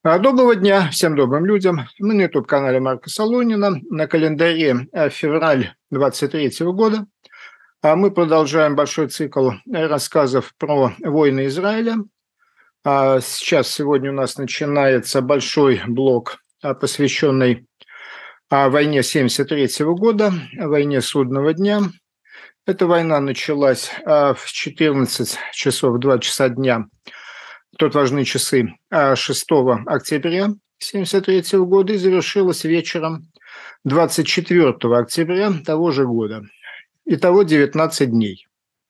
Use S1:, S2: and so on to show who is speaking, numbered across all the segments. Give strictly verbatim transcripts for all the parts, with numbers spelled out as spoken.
S1: А, Доброго дня всем добрым людям. Мы на ютуб-канале Марка Солонина. На календаре э, февраль двадцать третьего года. А Мы продолжаем большой цикл э, рассказов про войны Израиля. А Сейчас, сегодня у нас начинается большой блок, а, посвященный а, войне семьдесят третьего года, войне Судного дня. Эта война началась а, в четырнадцать часов два часа дня. Тут важны часы шестого октября семьдесят третьего года и завершилась вечером двадцать четвёртого октября того же года. Итого девятнадцать дней.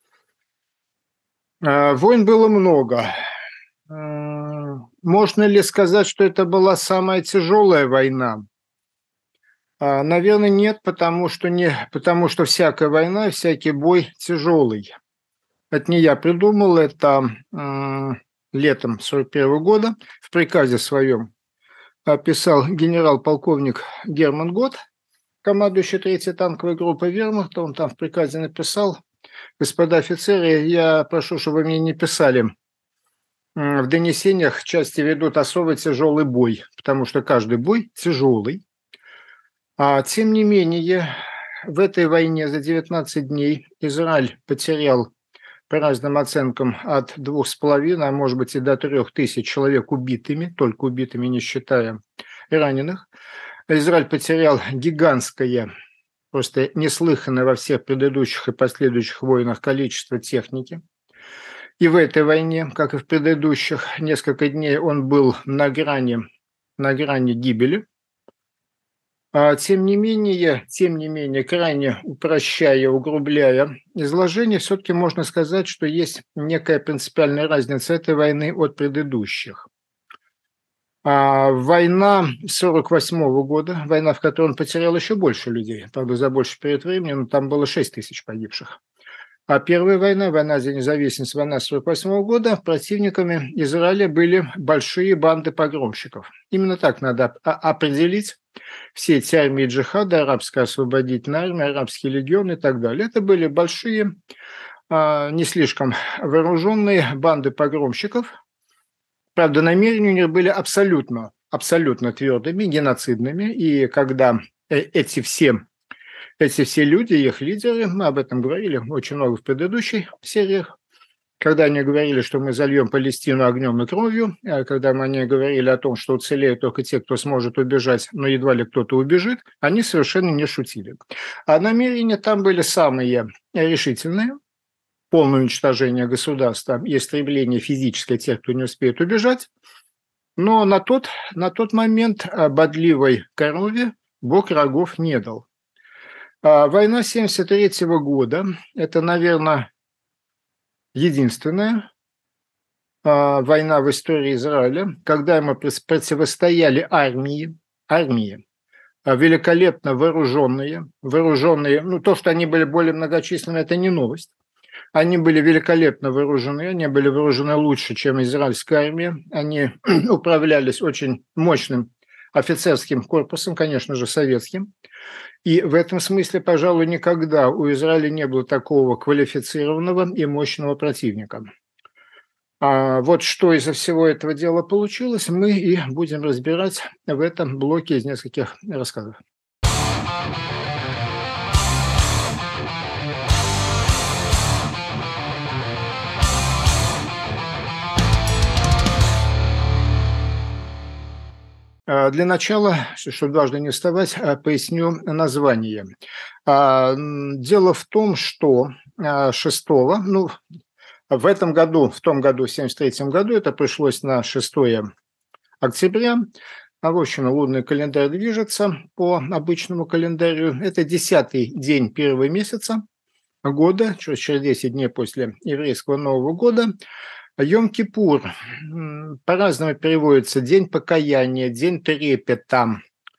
S1: Войн было много. Можно ли сказать, что это была самая тяжелая война? Наверное, нет, потому что, не, потому что всякая война, всякий бой тяжелый. Это не я придумал, это летом сорок первого года в приказе своем писал генерал-полковник Герман Гот, командующий третьей танковой группой вермахта. Он там в приказе написал: господа офицеры, я прошу, чтобы вы мне не писали в донесениях, части ведут особо тяжелый бой, потому что каждый бой тяжелый. А тем не менее, в этой войне за девятнадцать дней Израиль потерял, по разным оценкам, от двух с половиной, а может быть и до трех тысяч человек убитыми, только убитыми, не считая раненых. Израиль потерял гигантское, просто неслыханное во всех предыдущих и последующих войнах количество техники. И в этой войне, как и в предыдущих, несколько дней он был на грани, на грани гибели. А тем не менее, тем не менее, крайне упрощая, углубляя изложение, все-таки можно сказать, что есть некая принципиальная разница этой войны от предыдущих. А война сорок восьмого года, война, в которой он потерял еще больше людей, правда, за больше период времени, но там было шесть тысяч погибших. А первая война, война за независимость, война сорок восьмого года, противниками Израиля были большие банды погромщиков. Именно так надо определить все эти армии джихада, арабская освободительная армия, арабский легион и так далее. Это были большие, не слишком вооруженные банды погромщиков. Правда, намерения у них были абсолютно, абсолютно твердыми, геноцидными. И когда эти все, эти все люди, их лидеры, мы об этом говорили очень много в предыдущих сериях, когда они говорили, что мы зальем Палестину огнем и кровью, когда они говорили о том, что уцелеют только те, кто сможет убежать, но едва ли кто-то убежит, они совершенно не шутили. А намерения там были самые решительные: полное уничтожение государства и истребление физическое тех, кто не успеет убежать. Но на тот, на тот момент бодливой корове Бог рогов не дал. Война семьдесят третьего года – это, наверное, единственная война в истории Израиля, когда мы противостояли армии, армии, великолепно вооруженные, вооруженные, ну, то, что они были более многочисленны, это не новость. Они были великолепно вооружены, они были вооружены лучше, чем израильская армия. Они управлялись очень мощным офицерским корпусом, конечно же, советским. И в этом смысле, пожалуй, никогда у Израиля не было такого квалифицированного и мощного противника. А вот что из всего этого дела получилось, мы и будем разбирать в этом блоке из нескольких рассказов. Для начала, чтобы дважды не вставать, поясню название. Дело в том, что шестого, ну, в этом году, в том году, в семьдесят третьем году, это пришлось на шестое октября, а в общем, лунный календарь движется по обычному календарю. Это десятый день первого месяца года, через десять дней после еврейского Нового года. Йом-Кипур по-разному переводится: день покаяния, день трепета.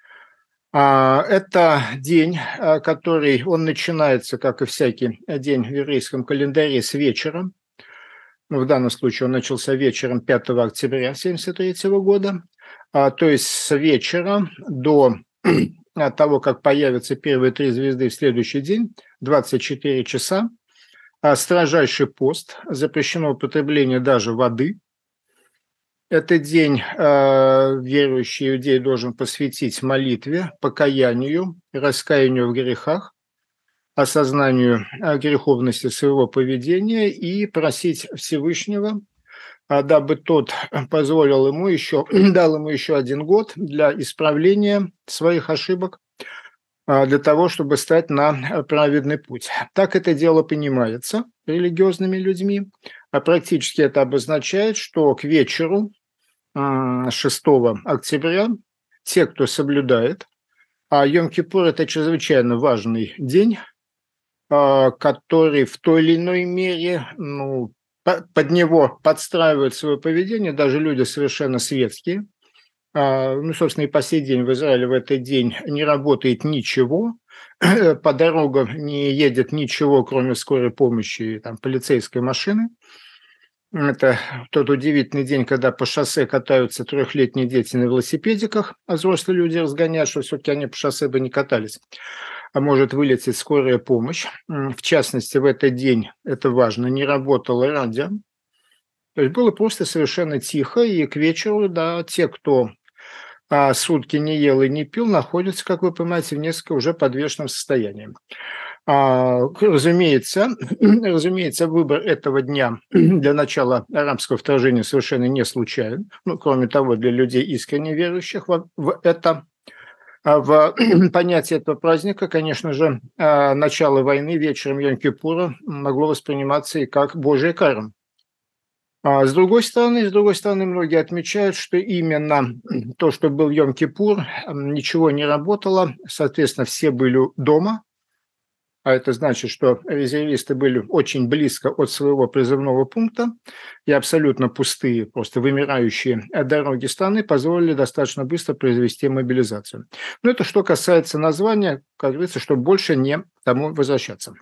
S1: Это день, который, он начинается, как и всякий день в еврейском календаре, с вечера. В данном случае он начался вечером пятого октября семьдесят третьего года. То есть с вечера до того, как появятся первые три звезды в следующий день, двадцать четыре часа. Строжайший пост, запрещено употребление даже воды. Этот день э, верующий иудей должен посвятить молитве, покаянию, раскаянию в грехах, осознанию э, греховности своего поведения и просить Всевышнего, а дабы тот позволил ему еще, дал ему еще один год для исправления своих ошибок, а, для того, чтобы стать на праведный путь. Так это дело понимается религиозными людьми, а практически это обозначает, что к вечеру м, шестого октября те, кто соблюдает, а Йом-Кипур – это чрезвычайно важный день, а, который в той или иной мере, ну, по- под него подстраивают свое поведение даже люди совершенно светские. А, Ну, собственно, и по сей день в Израиле в этот день не работает ничего, по дорогам не едет ничего, кроме скорой помощи и там, полицейской машины. Это тот удивительный день, когда по шоссе катаются трехлетние дети на велосипедиках, а взрослые люди разгоняют, что все-таки они по шоссе бы не катались. А может вылететь скорая помощь. М, В частности, в этот день, это важно, не работало радио. То есть было просто совершенно тихо, и к вечеру, да, те, кто а, сутки не ел и не пил, находятся, как вы понимаете, в несколько уже подвешенном состоянии. А, разумеется, разумеется, выбор этого дня для начала арабского вторжения совершенно не случайен. Ну, кроме того, для людей, искренне верующих в, в это, а в понятие этого праздника, конечно же, а, начало войны вечером Йом-Кипура могло восприниматься и как Божья кара. А с другой стороны, с другой стороны, многие отмечают, что именно то, что был Йом-Кипур, м, ничего не работало, соответственно, все были дома, а это значит, что резервисты были очень близко от своего призывного пункта, и абсолютно пустые, просто вымирающие дороги страны позволили достаточно быстро произвести мобилизацию. Но это что касается названия, как говорится, чтобы больше не к тому возвращаться.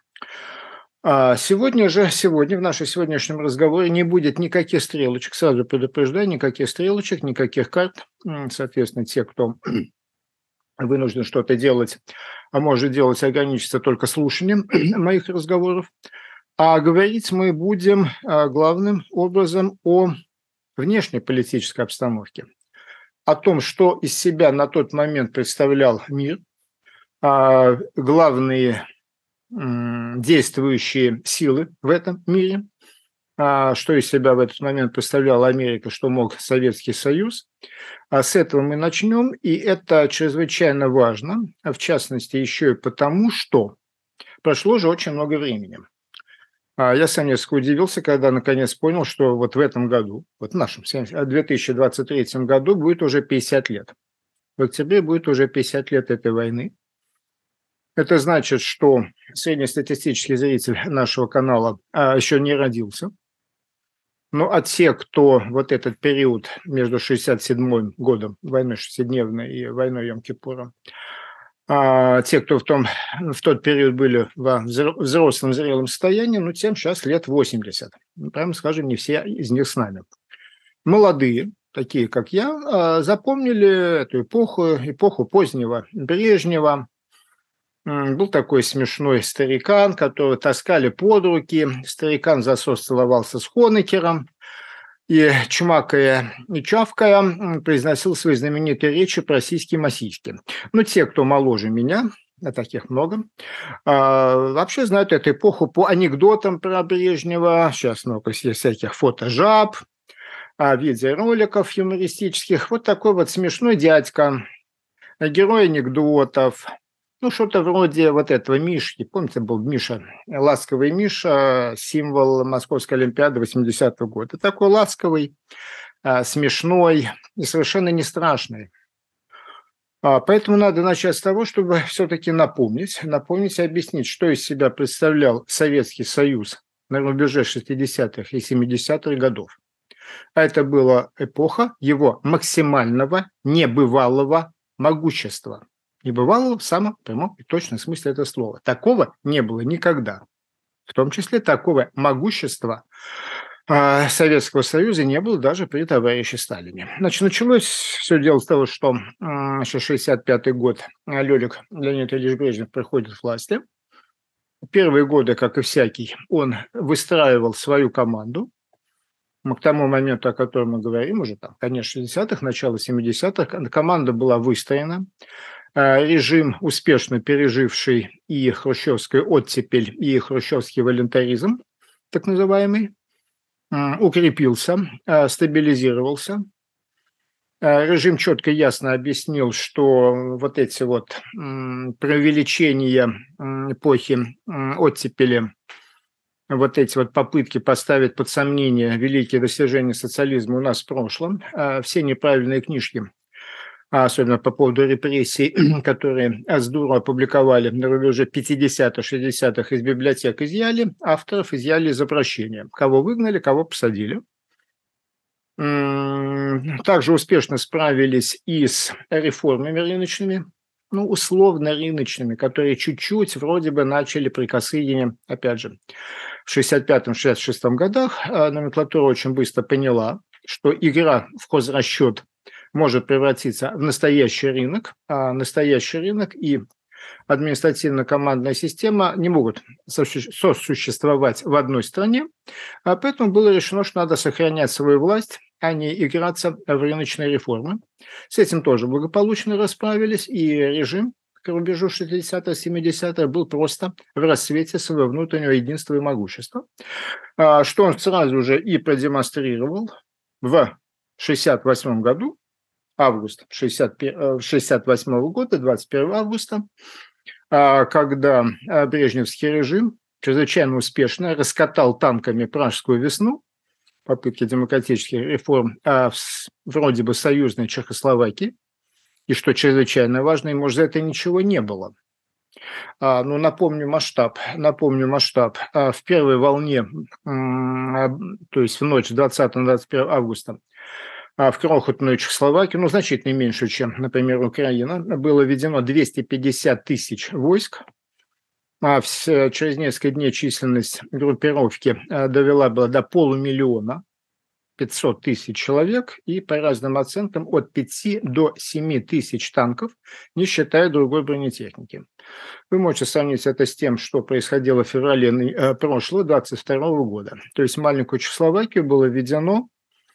S1: А сегодня же, сегодня в нашем сегодняшнем разговоре не будет никаких стрелочек, сразу предупреждаю, никаких стрелочек, никаких карт. М, Соответственно, те, кто вынужден что-то делать, а может делать, ограничиться только слушанием моих разговоров. А говорить мы будем а, главным образом о внешней политической обстановке, о том, что из себя на тот момент представлял мир, а, главные м, действующие силы в этом мире, а, что из себя в этот момент представляла Америка, что мог Советский Союз. А с этого мы начнем, и это чрезвычайно важно, а в частности еще и потому, что прошло же очень много времени. А я сам несколько удивился, когда наконец понял, что вот в этом году, вот в нашем две тысячи двадцать третьем году будет уже пятьдесят лет. В октябре будет уже пятьдесят лет этой войны. Это значит, что среднестатистический зритель нашего канала а, еще не родился. Ну, а те, кто вот этот период между шестьдесят седьмым годом, войной шестидневной и войной Йом-Кипура, а те, кто в, том, в тот период были во взрослом зрелом состоянии, ну, тем сейчас лет восемьдесят. Ну, прямо скажем, не все из них с нами. Молодые, такие как я, а, запомнили эту эпоху, эпоху позднего Брежнева. М, Был такой смешной старикан, которого таскали под руки. Старикан засос целовался с Хонекером и, чмакая и чавкая, м, произносил свои знаменитые речи про сиськи-масиськи. Ну, те, кто моложе меня, а таких много, а, вообще знают эту эпоху по анекдотам про Брежнева. Сейчас много есть всяких фотожаб, а, видеороликов юмористических. Вот такой вот смешной дядька, герой анекдотов. Ну, что-то вроде вот этого Мишки. Помните, был Миша, ласковый Миша, символ Московской Олимпиады восьмидесятого года. Такой ласковый, а, смешной и совершенно не страшный. А, Поэтому надо начать с того, чтобы все-таки напомнить, напомнить и объяснить, что из себя представлял Советский Союз на рубеже шестидесятых и семидесятых годов. А это была эпоха его максимального, небывалого могущества. Небывалого в самом прямом и точном смысле этого слова. Такого не было никогда. В том числе такого могущества а, Советского Союза не было даже при товарище Сталине. Значит, началось все дело с того, что м, шестьдесят пятый год Лёлик Леонид Ильич Брежнев приходит к власти. Первые годы, как и всякий, он выстраивал свою команду. к тому моменту, о котором мы говорим, уже там, конец шестидесятых, начало семидесятых, команда была выстроена, режим, успешно переживший и хрущевскую оттепель, и хрущевский волюнтаризм, так называемый, укрепился, стабилизировался. Режим четко и ясно объяснил, что вот эти вот преувеличения эпохи оттепели, вот эти вот попытки поставить под сомнение великие достижения социализма у нас в прошлом, все неправильные книжки, особенно по поводу репрессий, которые Аздуру опубликовали на рубеже пятидесятых, шестидесятых, из библиотек изъяли, авторов изъяли из обращения. Кого выгнали, кого посадили. Также успешно справились и с реформами рыночными, ну, условно рыночными, которые чуть-чуть вроде бы начали при Косыгине, опять же, в шестьдесят пятом — шестьдесят шестом годах. Номенклатура очень быстро поняла, что игра в хозрасчет может превратиться в настоящий рынок, а настоящий рынок и административно-командная система не могут сосуществовать в одной стране, а поэтому было решено, что надо сохранять свою власть, а не играться в рыночные реформы. С этим тоже благополучно расправились, и режим к рубежу шестидесятых, семидесятых был просто в расцвете своего внутреннего единства и могущества, что он сразу же и продемонстрировал в шестьдесят восьмом году, август шестьдесят восьмого года, двадцать первого августа, когда брежневский режим чрезвычайно успешно раскатал танками Пражскую весну, попытки демократических реформ в вроде бы союзной Чехословакии, и что чрезвычайно важно, ему за это ничего не было. Ну, напомню масштаб. Напомню масштаб. В первой волне, то есть в ночь с двадцатого на двадцать первое августа, в крохотную Чехословакию, ну, значительно меньше, чем, например, Украина, было введено двести пятьдесят тысяч войск. А через несколько дней численность группировки довела была до полумиллиона, пятьсот тысяч человек, и по разным оценкам от пяти до семи тысяч танков, не считая другой бронетехники. Вы можете сравнить это с тем, что происходило в феврале прошлого, двадцать второго года. То есть маленькую Чехословакию было введено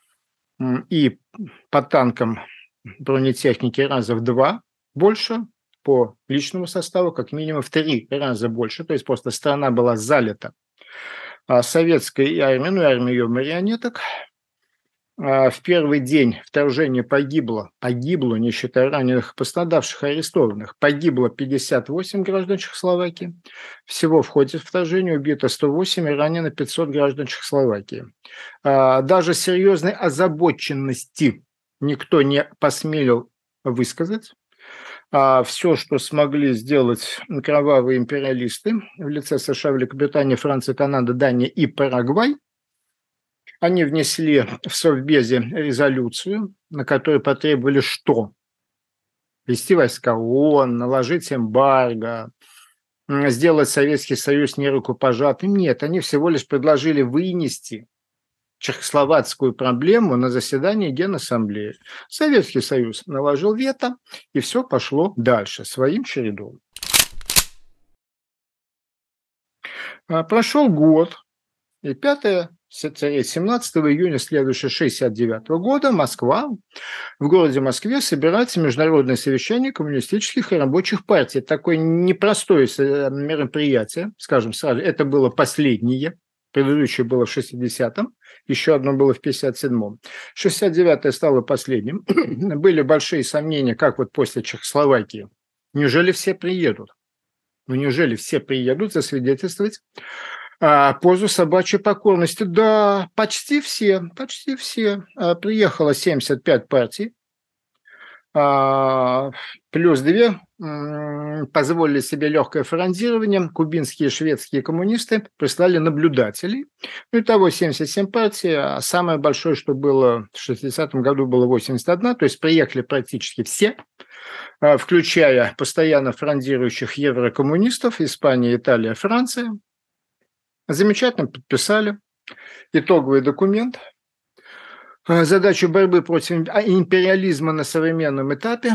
S1: и по танкам бронетехники раза в два больше, по личному составу как минимум в три раза больше. То есть просто страна была залита советской армией, ну, армией ее марионеток. В первый день вторжения погибло, погибло, не считая раненых, пострадавших, арестованных, погибло пятьдесят восемь граждан Чехословакии. Всего в ходе вторжения убито сто восемь и ранено пятьсот граждан Чехословакии. Даже серьезной озабоченности никто не посмелил высказать. А все, что смогли сделать кровавые империалисты в лице США, Великобритании, Франции, Канады, Дании и Парагвай, они внесли в Совбезе резолюцию, на которой потребовали что? Ввести войска ООН, наложить эмбарго, сделать Советский Союз нерукопожатным. Нет, они всего лишь предложили вынести чехословацкую проблему на заседании Генассамблеи. Советский Союз наложил вето, и все пошло дальше, своим чередом. Прошел год, и пятое семнадцатого июня следующего шестьдесят девятого года Москва, в городе Москве собирается международное совещание коммунистических и рабочих партий. Такое непростое мероприятие, скажем сразу, это было последнее. Предыдущее было в шестидесятом, еще одно было в пятьдесят седьмом. шестьдесят девятое стало последним. Были большие сомнения, как вот после Чехословакии. Неужели все приедут? Ну, неужели все приедут засвидетельствовать а, позу собачьей покорности? Да, почти все, почти все. А, приехало семьдесят пять партий. А, плюс две м, позволили себе легкое фронтирование. Кубинские и шведские коммунисты прислали наблюдателей. Ну, итого семьдесят семь партий, а самое большое, что было в шестидесятом году, было восемьдесят одна, то есть приехали практически все, а, включая постоянно фрондирующих еврокоммунистов, Испания, Италия, Франция. Замечательно подписали итоговый документ. Задачу борьбы против империализма на современном этапе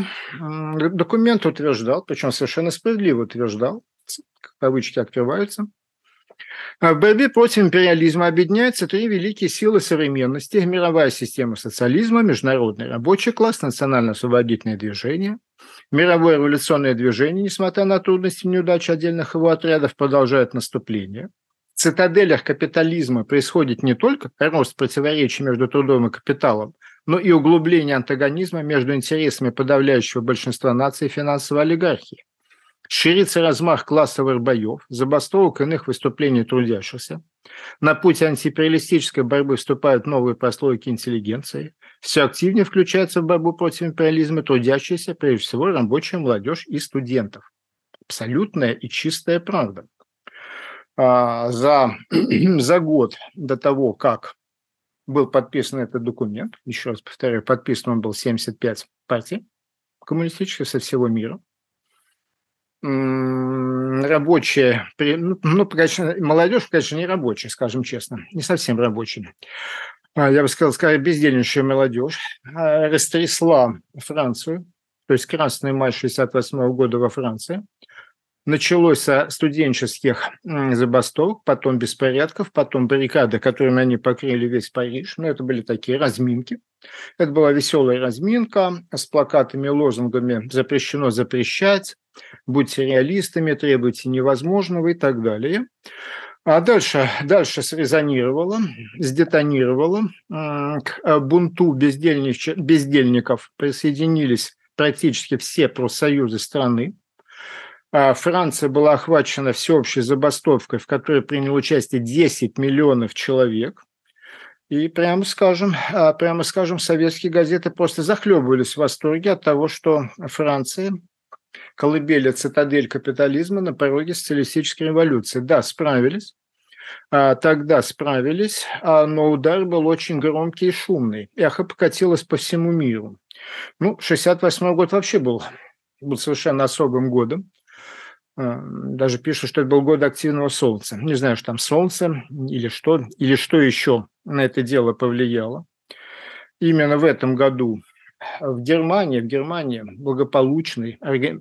S1: документ утверждал, причем совершенно справедливо утверждал, кавычки открываются, В борьбе против империализма объединяются три великие силы современности: мировая система социализма, международный рабочий класс, национально-освободительное движение. Мировое революционное движение, несмотря на трудности и неудачи отдельных его отрядов, продолжает наступление. В цитаделях капитализма происходит не только рост противоречий между трудом и капиталом, но и углубление антагонизма между интересами подавляющего большинства наций и финансовой олигархии. Ширится размах классовых боев, забастовок и иных выступлений трудящихся. На путь антиимпериалистической борьбы вступают новые прослойки интеллигенции. Все активнее включаются в борьбу против империализма трудящиеся, прежде всего, рабочая молодежь и студентов. Абсолютная и чистая правда. А, за, за год до того, как был подписан этот документ, еще раз повторяю, подписан он был семьдесят пять партий коммунистических со всего мира, рабочие, ну, конечно, молодежь, конечно, не рабочая, скажем честно, не совсем рабочая, я бы сказал, скорее, бездельничая молодежь, растрясла Францию, то есть Красный май шестьдесят восьмого года во Франции. Началось со студенческих забастовок, потом беспорядков, потом баррикады, которыми они покрыли весь Париж. Но это были такие разминки. Это была веселая разминка с плакатами и лозунгами «Запрещено запрещать», «Будьте реалистами», «Требуйте невозможного» и так далее. А дальше, дальше срезонировало, сдетонировало. К бунту бездельников присоединились практически все профсоюзы страны. Франция была охвачена всеобщей забастовкой, в которой приняло участие десять миллионов человек. И, прямо скажем, прямо скажем, советские газеты просто захлебывались в восторге от того, что Франция, колыбель, цитадель капитализма, на пороге социалистической революции. Да, справились. Тогда справились, но удар был очень громкий и шумный. Эхо покатилось по всему миру. Ну, шестьдесят восьмой год вообще был, был совершенно особым годом. Даже пишут, что это был год активного солнца. Не знаю, что там солнце или что, или что еще на это дело повлияло. Именно в этом году в Германии, в Германии благополучной,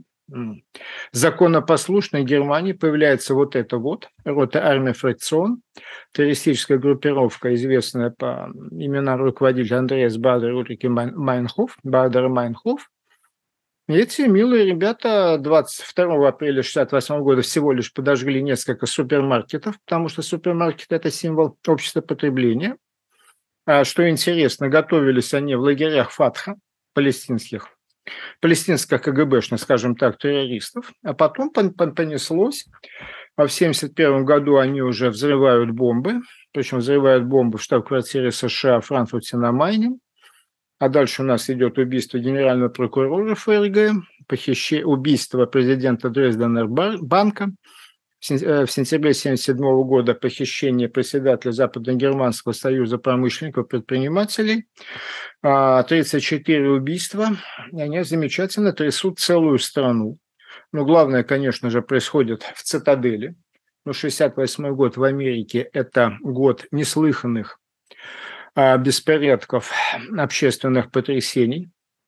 S1: законопослушной Германии появляется вот это вот, рота Армия Фракцион, террористическая группировка, известная по именам руководителя Андреас Бадер и Ульрики Майнхоф, Бадер и Майнхоф. И эти милые ребята двадцать второго апреля шестьдесят восьмого года всего лишь подожгли несколько супермаркетов, потому что супермаркет – это символ общества потребления. А что интересно, готовились они в лагерях Фатха, палестинских, палестинских КГБшных, скажем так, террористов. А потом понеслось. А в семьдесят первом году они уже взрывают бомбы, причем взрывают бомбы в штаб-квартире США в Франкфурте на Майне. А дальше у нас идет убийство генерального прокурора ФРГ, похищение, убийство президента Дрезденер-банка. В сентябре семьдесят седьмого года похищение председателя Западно-Германского союза промышленников и предпринимателей. тридцать четыре убийства. И они замечательно трясут целую страну. Но главное, конечно же, происходит в цитадели. Но шестьдесят восьмой год в Америке – это год неслыханных беспорядков, общественных потрясений.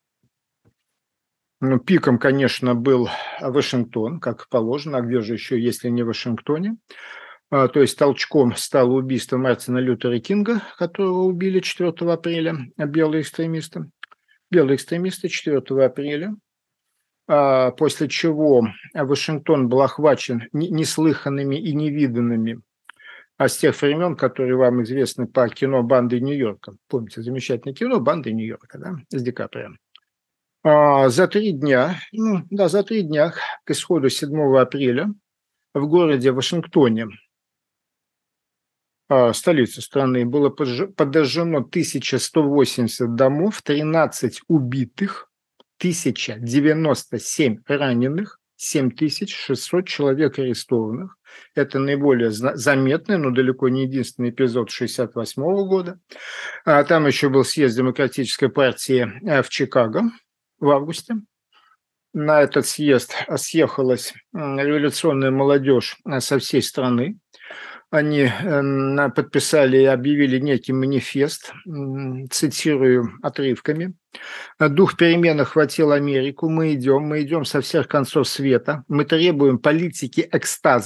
S1: Ну, пиком, конечно, был Вашингтон, как положено, а где же еще, если не в Вашингтоне. То есть толчком стало убийство Мартина Лютера Кинга, которого убили четвёртого апреля белые экстремисты. Белые экстремисты четвёртого апреля. После чего Вашингтон был охвачен неслыханными и невиданными, а с тех времен, которые вам известны по кино «Банды Нью-Йорка». Помните, замечательное кино «Банды Нью-Йорка», да, с Ди Каприо. А, за три дня, ну, да, за три дня к исходу седьмого апреля в городе Вашингтоне, а, столице страны, было подожжено тысяча сто восемьдесят домов, тринадцать убитых, тысяча девяносто семь раненых, семь тысяч шестьсот человек арестованных. Это наиболее заметный, но далеко не единственный эпизод шестьдесят восьмого года. А там еще был съезд Демократической партии в Чикаго в августе. На этот съезд съехалась революционная молодежь со всей страны. Они подписали и объявили некий манифест, цитирую отрывками. «Дух перемен охватил Америку. Мы идем, мы идем со всех концов света. Мы требуем политики экстаза,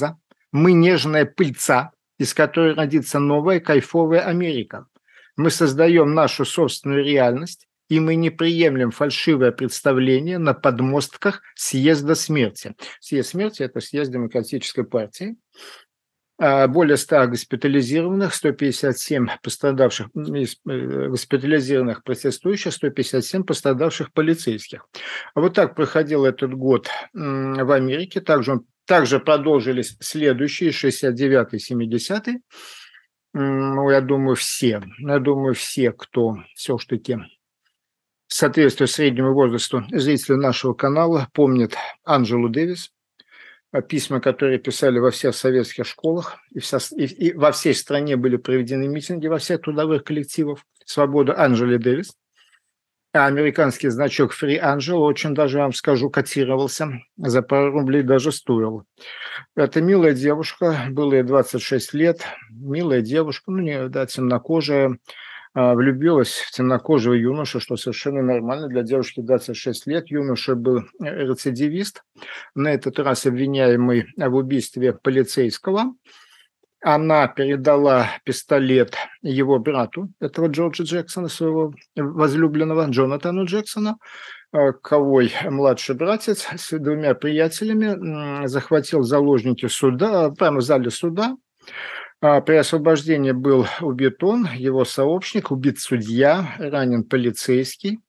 S1: Мы нежная пыльца, из которой родится новая кайфовая Америка. Мы создаем нашу собственную реальность, и мы не приемлем фальшивое представление на подмостках съезда смерти. Съезд смерти – это съезд Демократической партии. Более ста госпитализированных, сто пятьдесят семь пострадавших, госпитализированных протестующих, сто пятьдесят семь пострадавших полицейских. Вот так проходил этот год в Америке. Также, также продолжились следующие, шестьдесят девятый, семидесятый. Ну, я думаю, все, я думаю, все, кто все-таки соответствует среднему возрасту зрителей нашего канала, помнят Анджелу Дэвис, письма, которые писали во всех советских школах, и, вся, и, и во всей стране были проведены митинги во всех трудовых коллективах «Свобода Анджелы Дэвис». А американский значок Free Angel очень даже, вам скажу, котировался, за пару рублей даже стоил. Это милая девушка, было ей двадцать шесть лет, милая девушка, ну, не, да, темнокожая, влюбилась в темнокожего юношу, что совершенно нормально для девушки двадцать шесть лет. Юноша был рецидивист, на этот раз обвиняемый в убийстве полицейского. Она передала пистолет его брату, этого Джорджа Джексона, своего возлюбленного Джонатану Джексону. Ковой младший братец с двумя приятелями захватил заложники суда, прямо в зале суда. При освобождении был убит он, его сообщник, убит судья, ранен полицейский.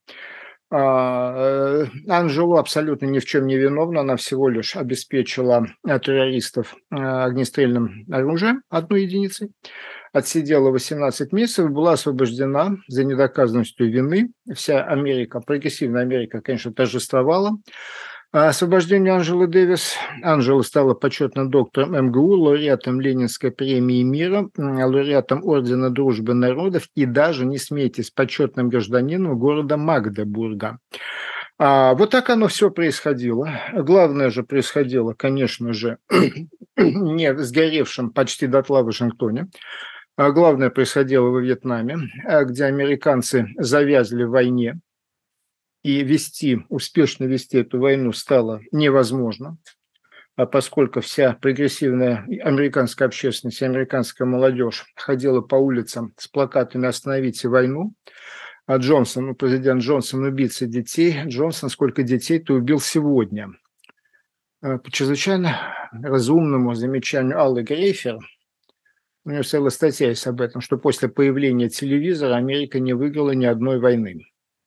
S1: Анджелу абсолютно ни в чем не виновна, она всего лишь обеспечила террористов огнестрельным оружием, одной единицей, отсидела восемнадцать месяцев, была освобождена за недоказанностью вины. Вся Америка, прогрессивная Америка, конечно, торжествовала освобождение Анджелы Дэвис. Анджела стала почетным доктором эм гэ у, лауреатом Ленинской премии мира, лауреатом Ордена Дружбы Народов и даже, не смейтесь, почетным гражданином города Магдебурга. А вот так оно все происходило. Главное же происходило, конечно же, не в сгоревшем почти дотла Вашингтоне. А главное происходило во Вьетнаме, где американцы завязли в войне. И вести, успешно вести эту войну стало невозможно, поскольку вся прогрессивная американская общественность, американская молодежь ходила по улицам с плакатами «Остановите войну». А Джонсон, ну, президент Джонсон, убийца детей. Джонсон, сколько детей ты убил сегодня? По чрезвычайно разумному замечанию Аллы Грейфер, у нее целая статья есть об этом, что после появления телевизора Америка не выиграла ни одной войны.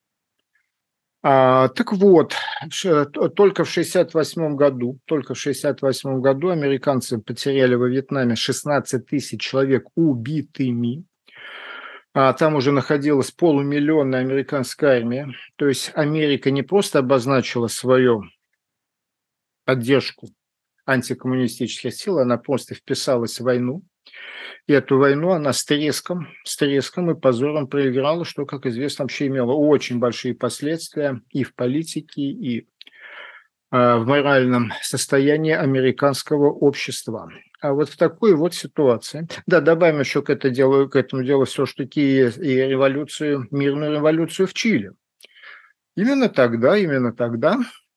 S1: А, так вот, только в шестьдесят восьмом году, только в шестьдесят восьмом году американцы потеряли во Вьетнаме шестнадцать тысяч человек убитыми. А там уже находилась полумиллионная американская армия. То есть Америка не просто обозначила свою поддержку антикоммунистических сил, она просто вписалась в войну. И эту войну она с треском, с треском и позором проиграла, что, как известно, вообще имело очень большие последствия и в политике, и э, в моральном состоянии американского общества. А вот в такой вот ситуации. Да, добавим еще к, это делу, к этому делу все-таки и революцию, мирную революцию в Чили. Именно тогда, именно тогда,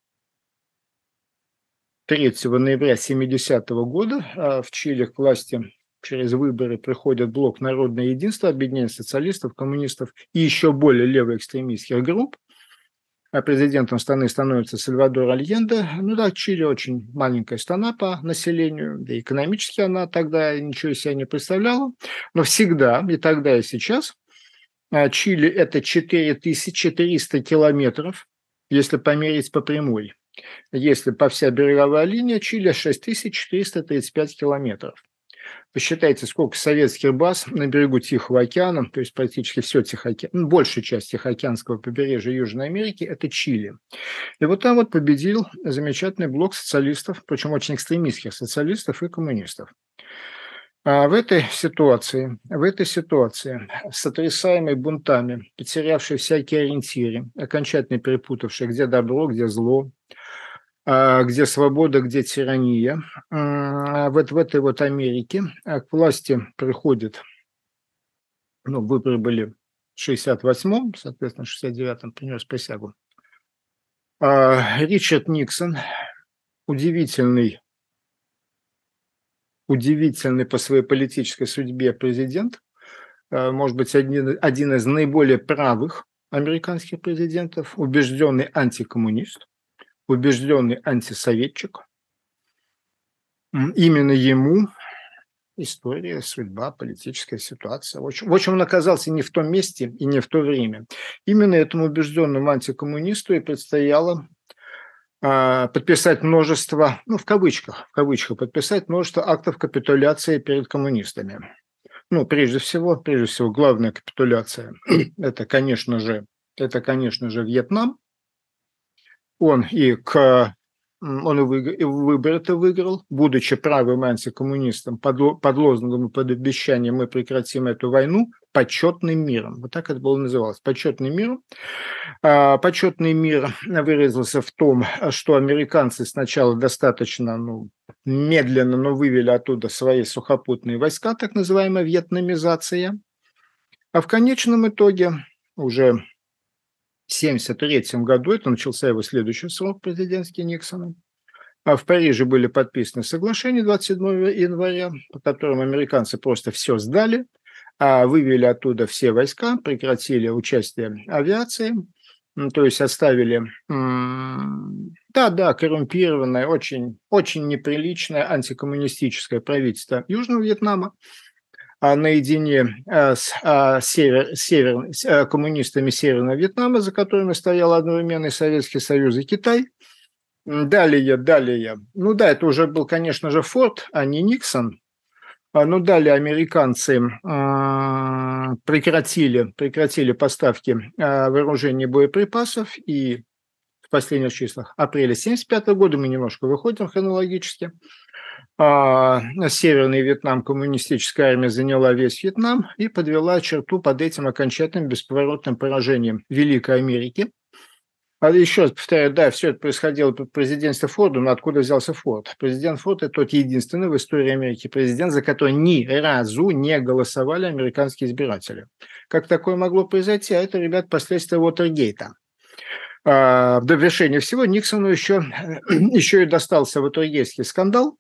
S1: третьего ноября семидесятого года, в Чили к власти через выборы приходит блок «Народное единство», объединение социалистов, коммунистов и еще более левоэкстремистских групп. А президентом страны становится Сальвадор Альенде. Ну да, Чили очень маленькая страна по населению, да и экономически она тогда ничего из себя не представляла. Но всегда, и тогда, и сейчас, Чили – это четыре тысячи триста километров, если померить по прямой. Если по вся береговая линия, Чили шесть тысяч четыреста тридцать пять километров. Посчитайте, сколько советских баз на берегу Тихого океана, то есть практически все Тихоокеан, ну, большая часть Тихоокеанского побережья Южной Америки – это Чили. И вот там вот победил замечательный блок социалистов, причем очень экстремистских социалистов и коммунистов. А в этой ситуации, в этой ситуации, сотрясаемой бунтами, потерявшей всякие ориентиры, окончательно перепутавшей, где добро, где зло, где свобода, где тирания. Вот в этой вот Америке к власти приходит, ну, выборы были в шестьдесят восьмом, соответственно, в шестьдесят девятом принес присягу. Ричард Никсон, удивительный удивительный по своей политической судьбе президент, может быть, один, один из наиболее правых американских президентов, убежденный антикоммунист, убежденный антисоветчик. Именно ему история, судьба, политическая ситуация. В общем, в общем, он оказался не в том месте и не в то время. Именно этому убежденному антикоммунисту и предстояло э, подписать множество, ну, в кавычках, в кавычках, подписать множество актов капитуляции перед коммунистами. Ну, прежде всего, прежде всего, главная капитуляция – это, конечно же, это, конечно же, Вьетнам. Он и к Он и выборы-то выиграл, будучи правым антикоммунистом, под, под лозунгом и под обещанием «мы прекратим эту войну» почетным миром. Вот так это было называлось, почетным миром. А, почетный мир выразился в том, что американцы сначала достаточно ну, медленно, но вывели оттуда свои сухопутные войска, так называемая вьетнамизация. А в конечном итоге уже в семьдесят третьем году, это начался его следующий срок президентский Никсона, а в Париже были подписаны соглашения двадцать седьмого января, по которым американцы просто все сдали, а вывели оттуда все войска, прекратили участие авиации, то есть оставили, да-да, коррумпированное, очень, очень неприличное антикоммунистическое правительство Южного Вьетнама, наедине с, север, север, с коммунистами Северного Вьетнама, за которыми стоял одновременно и Советский Союз, и Китай. Далее, далее, ну да, это уже был, конечно же, Форд, а не Никсон. Ну, далее американцы прекратили, прекратили поставки вооружений и боеприпасов, и в последних числах апреля семьдесят пятого года, мы немножко выходим хронологически, Северный Вьетнам, коммунистическая армия заняла весь Вьетнам и подвела черту под этим окончательным бесповоротным поражением Великой Америки. А еще раз повторяю, да, все это происходило при президентстве Форда, но откуда взялся Форд? Президент Форд – это тот единственный в истории Америки президент, за который ни разу не голосовали американские избиратели. Как такое могло произойти? А это, ребят, последствия Уотергейта. В довершение всего Никсону еще, еще и достался Уотергейтский скандал,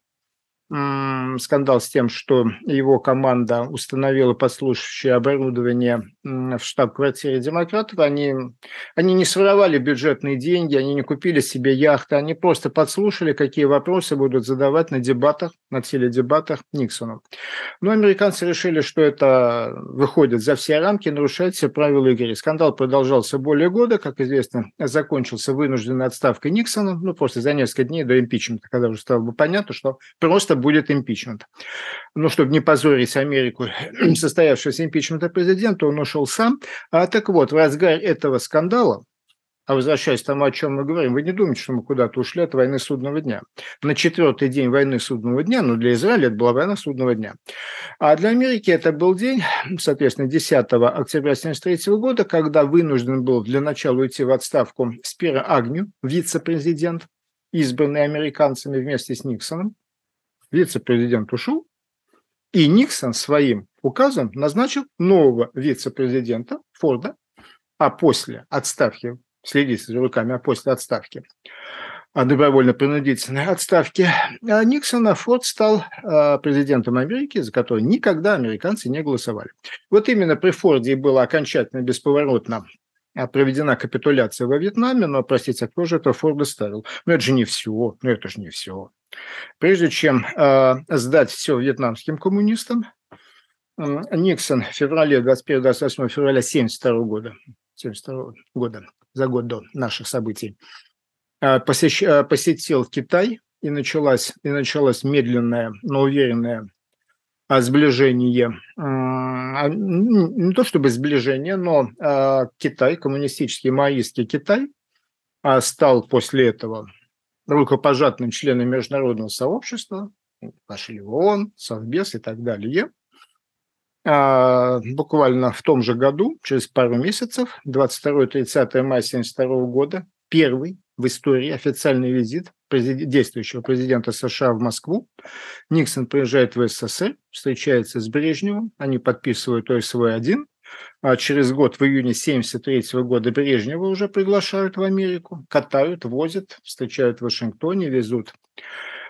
S1: скандал с тем, что его команда установила подслушивающее оборудование в штаб-квартире демократов. Они, они не своровали бюджетные деньги, они не купили себе яхты, они просто подслушали, какие вопросы будут задавать на дебатах, на теледебатах Никсону. Но американцы решили, что это выходит за все рамки, нарушает все правила игры. Скандал продолжался более года, как известно, закончился вынужденной отставкой Никсона, ну, просто за несколько дней до импичмента, когда уже стало бы понятно, что просто будет импичмент. Ну, чтобы не позорить Америку, состоявшегося импичмента президента, он ушел сам. А, так вот, в разгар этого скандала, а возвращаясь к тому, о чем мы говорим, вы не думаете, что мы куда-то ушли от войны судного дня. На четвертый день войны судного дня, ну, для Израиля это была война судного дня. А для Америки это был день, соответственно, десятого октября тысяча девятьсот семьдесят третьего года, когда вынужден был для начала уйти в отставку Спиро Агню, вице-президент, избранный американцами вместе с Никсоном. Вице-президент ушел, и Никсон своим указом назначил нового вице-президента Форда, а после отставки, следите за руками, а после отставки, добровольно-принудительной отставки Никсона, Форд стал президентом Америки, за который никогда американцы не голосовали. Вот именно при Форде была окончательно бесповоротно проведена капитуляция во Вьетнаме, но, простите, а кто же это Форда ставил? Ну, это же не все, ну, это же не все. Прежде чем э, сдать все вьетнамским коммунистам, э, Никсон в феврале, двадцать первого - двадцать восьмого февраля семьдесят второго года, семьдесят второго года, за год до наших событий, э, посещ, э, посетил Китай, и началось, и началось медленное, но уверенное сближение, э, не то чтобы сближение, но э, Китай, коммунистический маоистский Китай, э, стал после этого рукопожатным членом международного сообщества, пошли в ООН, Совбез и так далее. А, буквально в том же году, через пару месяцев, двадцать второго - тридцатого мая тысяча девятьсот семьдесят второго года, первый в истории официальный визит президент, действующего президента США в Москву. Никсон приезжает в СССР, встречается с Брежневым, они подписывают О С В один. А через год, в июне тысяча девятьсот семьдесят третьего года, Брежнева уже приглашают в Америку, катают, возят, встречают в Вашингтоне, везут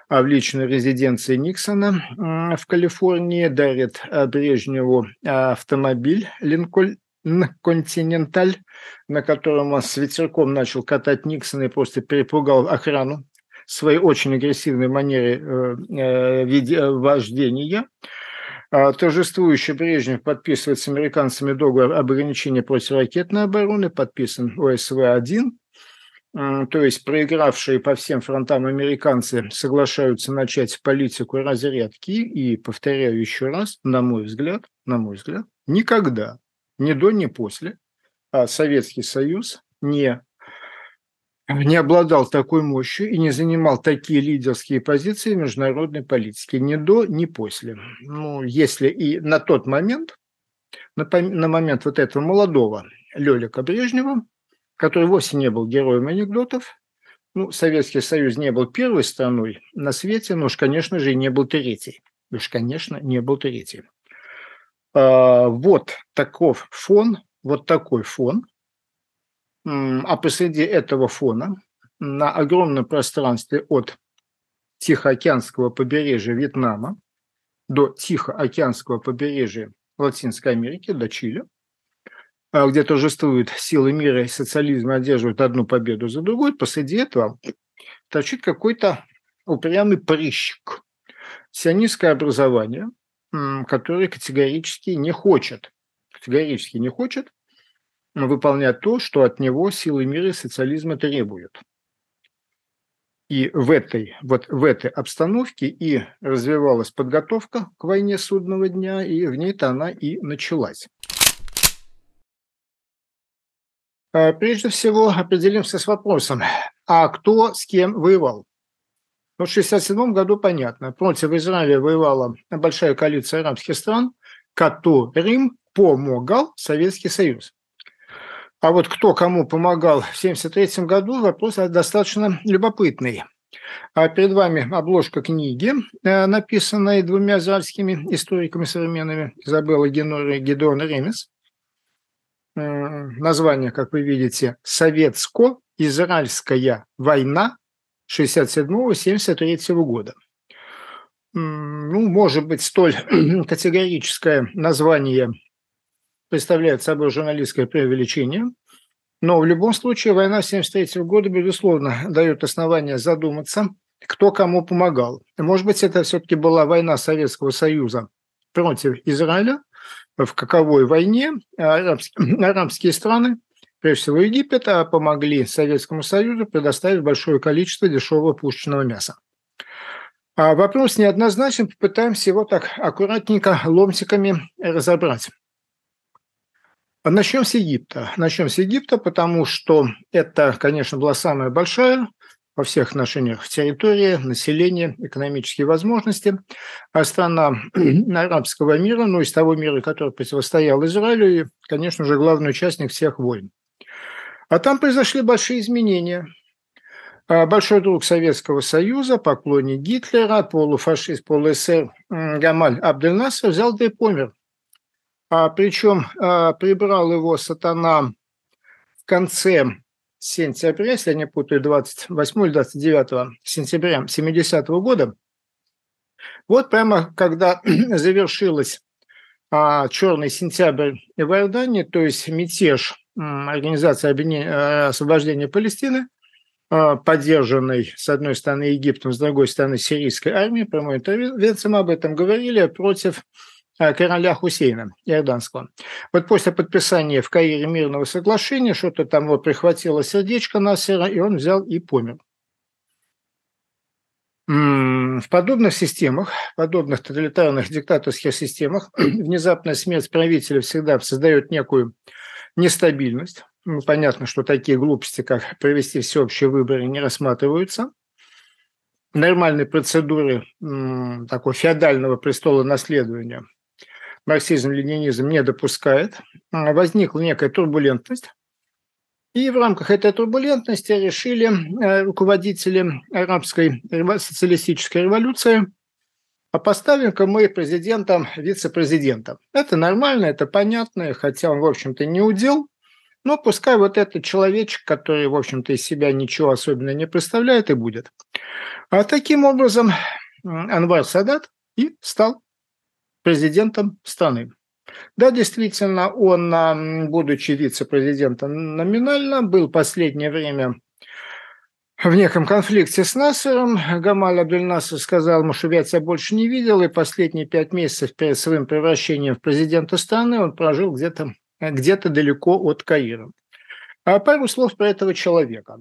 S1: в личной резиденции Никсона в Калифорнии, дарит Брежневу автомобиль «Линкольн Континенталь», на котором он с ветерком начал катать Никсона и просто перепугал охрану своей очень агрессивной манере вождения. Торжествующий Брежнев подписывает с американцами договор об ограничении противоракетной обороны, подписан О С В один. То есть проигравшие по всем фронтам американцы соглашаются начать политику разрядки. И, повторяю еще раз, на мой взгляд, на мой взгляд, никогда, ни до, ни после, а Советский Союз не, не обладал такой мощью и не занимал такие лидерские позиции в международной политике. Ни до, ни после. Ну, если и на тот момент, на, на момент вот этого молодого Лёлика Брежнева, который вовсе не был героем анекдотов. Ну, Советский Союз не был первой страной на свете, но уж, конечно же, и не был третьей. Уж, конечно, не был третьей. А, вот таков фон, вот такой фон. А посреди этого фона на огромном пространстве от Тихоокеанского побережья Вьетнама до Тихоокеанского побережья Латинской Америки, до Чили, где торжествуют силы мира и социализма, одерживают одну победу за другой, посреди этого торчит какой-то упрямый прыщик. Сионистское образование, которое категорически не хочет, категорически не хочет выполнять то, что от него силы мира и социализма требуют. И в этой, вот в этой обстановке и развивалась подготовка к войне судного дня, и в ней-то она и началась. Прежде всего, определимся с вопросом, а кто с кем воевал? Ну, в шестьдесят седьмом году понятно, против Израиля воевала большая коалиция арабских стран, которым помогал Советский Союз. А вот кто кому помогал в семьдесят третьем году, вопрос достаточно любопытный. А перед вами обложка книги, написанной двумя израильскими историками современными, Изабелла Генор и Гидеон Ремес. Название, как вы видите, «Советско-израильская война шестьдесят седьмого — семьдесят третьего года». Ну, может быть, столь категорическое название представляет собой журналистское преувеличение, но в любом случае война семьдесят третьего года, безусловно, дает основание задуматься, кто кому помогал. Может быть, это все-таки была война Советского Союза против Израиля. В каковой войне арабские, арабские страны, прежде всего Египет, помогли Советскому Союзу, предоставив большое количество дешевого пушечного мяса. А вопрос неоднозначен, попытаемся его так аккуратненько ломтиками разобрать. Начнем с Египта. Начнем с Египта, потому что это, конечно, была самая большая во всех отношениях территория, население, экономические возможности, а страна арабского мира, ну, из того мира, который противостоял Израилю, и, конечно же, главный участник всех войн. А там произошли большие изменения. Большой друг Советского Союза, поклонник Гитлера, полуфашист, полуэсер Гамаль Абдель-Насер взял да и помер. А, причем а, прибрал его сатана в конце сентября, если я не путаю, двадцать восьмого или двадцать девятого сентября семидесятого года. Вот прямо когда завершилась а, черный сентябрь в Иордании, то есть мятеж м, Организации освобождения Палестины, а, поддержанный с одной стороны Египтом, с другой стороны сирийской армией, прямой интервенцией, мы об этом говорили, против короля Хусейна Иорданского. Вот после подписания в Каире мирного соглашения что-то там его прихватило сердечко Насера, и он взял и помер. В подобных системах, в подобных тоталитарных диктаторских системах внезапная смерть правителя всегда создает некую нестабильность. Ну, понятно, что такие глупости, как провести всеобщие выборы, не рассматриваются. Нормальной процедуры такого феодального престола наследования марксизм-ленинизм не допускает. Возникла некая турбулентность. И в рамках этой турбулентности решили руководители арабской социалистической революции, а поставим-ка мы президентом, вице-президентом. Это нормально, это понятно, хотя он, в общем-то, не удел. Ну, пускай вот этот человечек, который, в общем-то, из себя ничего особенного не представляет, и будет. А таким образом Анвар Садат и стал президентом страны. Да, действительно, он, будучи вице-президентом номинально, был последнее время в неком конфликте с Насером. Гамаль Абдель-Насер сказал ему, что я тебя больше не видел, и последние пять месяцев перед своим превращением в президента страны он прожил где-то где-то далеко от Каира. А пару слов про этого человека.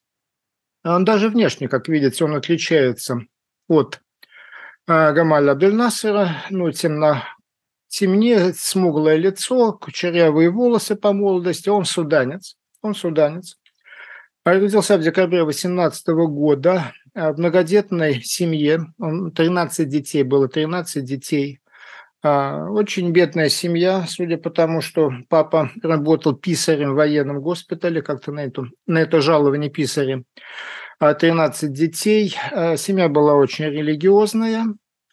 S1: Он даже внешне, как видите, он отличается от Гамаля Абдель-Насера, ну, темно, темнее, смуглое лицо, кучерявые волосы по молодости. Он суданец. Он суданец. Родился в декабре восемнадцатого года в многодетной семье. тринадцать детей было, тринадцать детей. Очень бедная семья, судя по тому, что папа работал писарем в военном госпитале, как-то на, эту, на это жалование писаря. тринадцать детей. Семья была очень религиозная.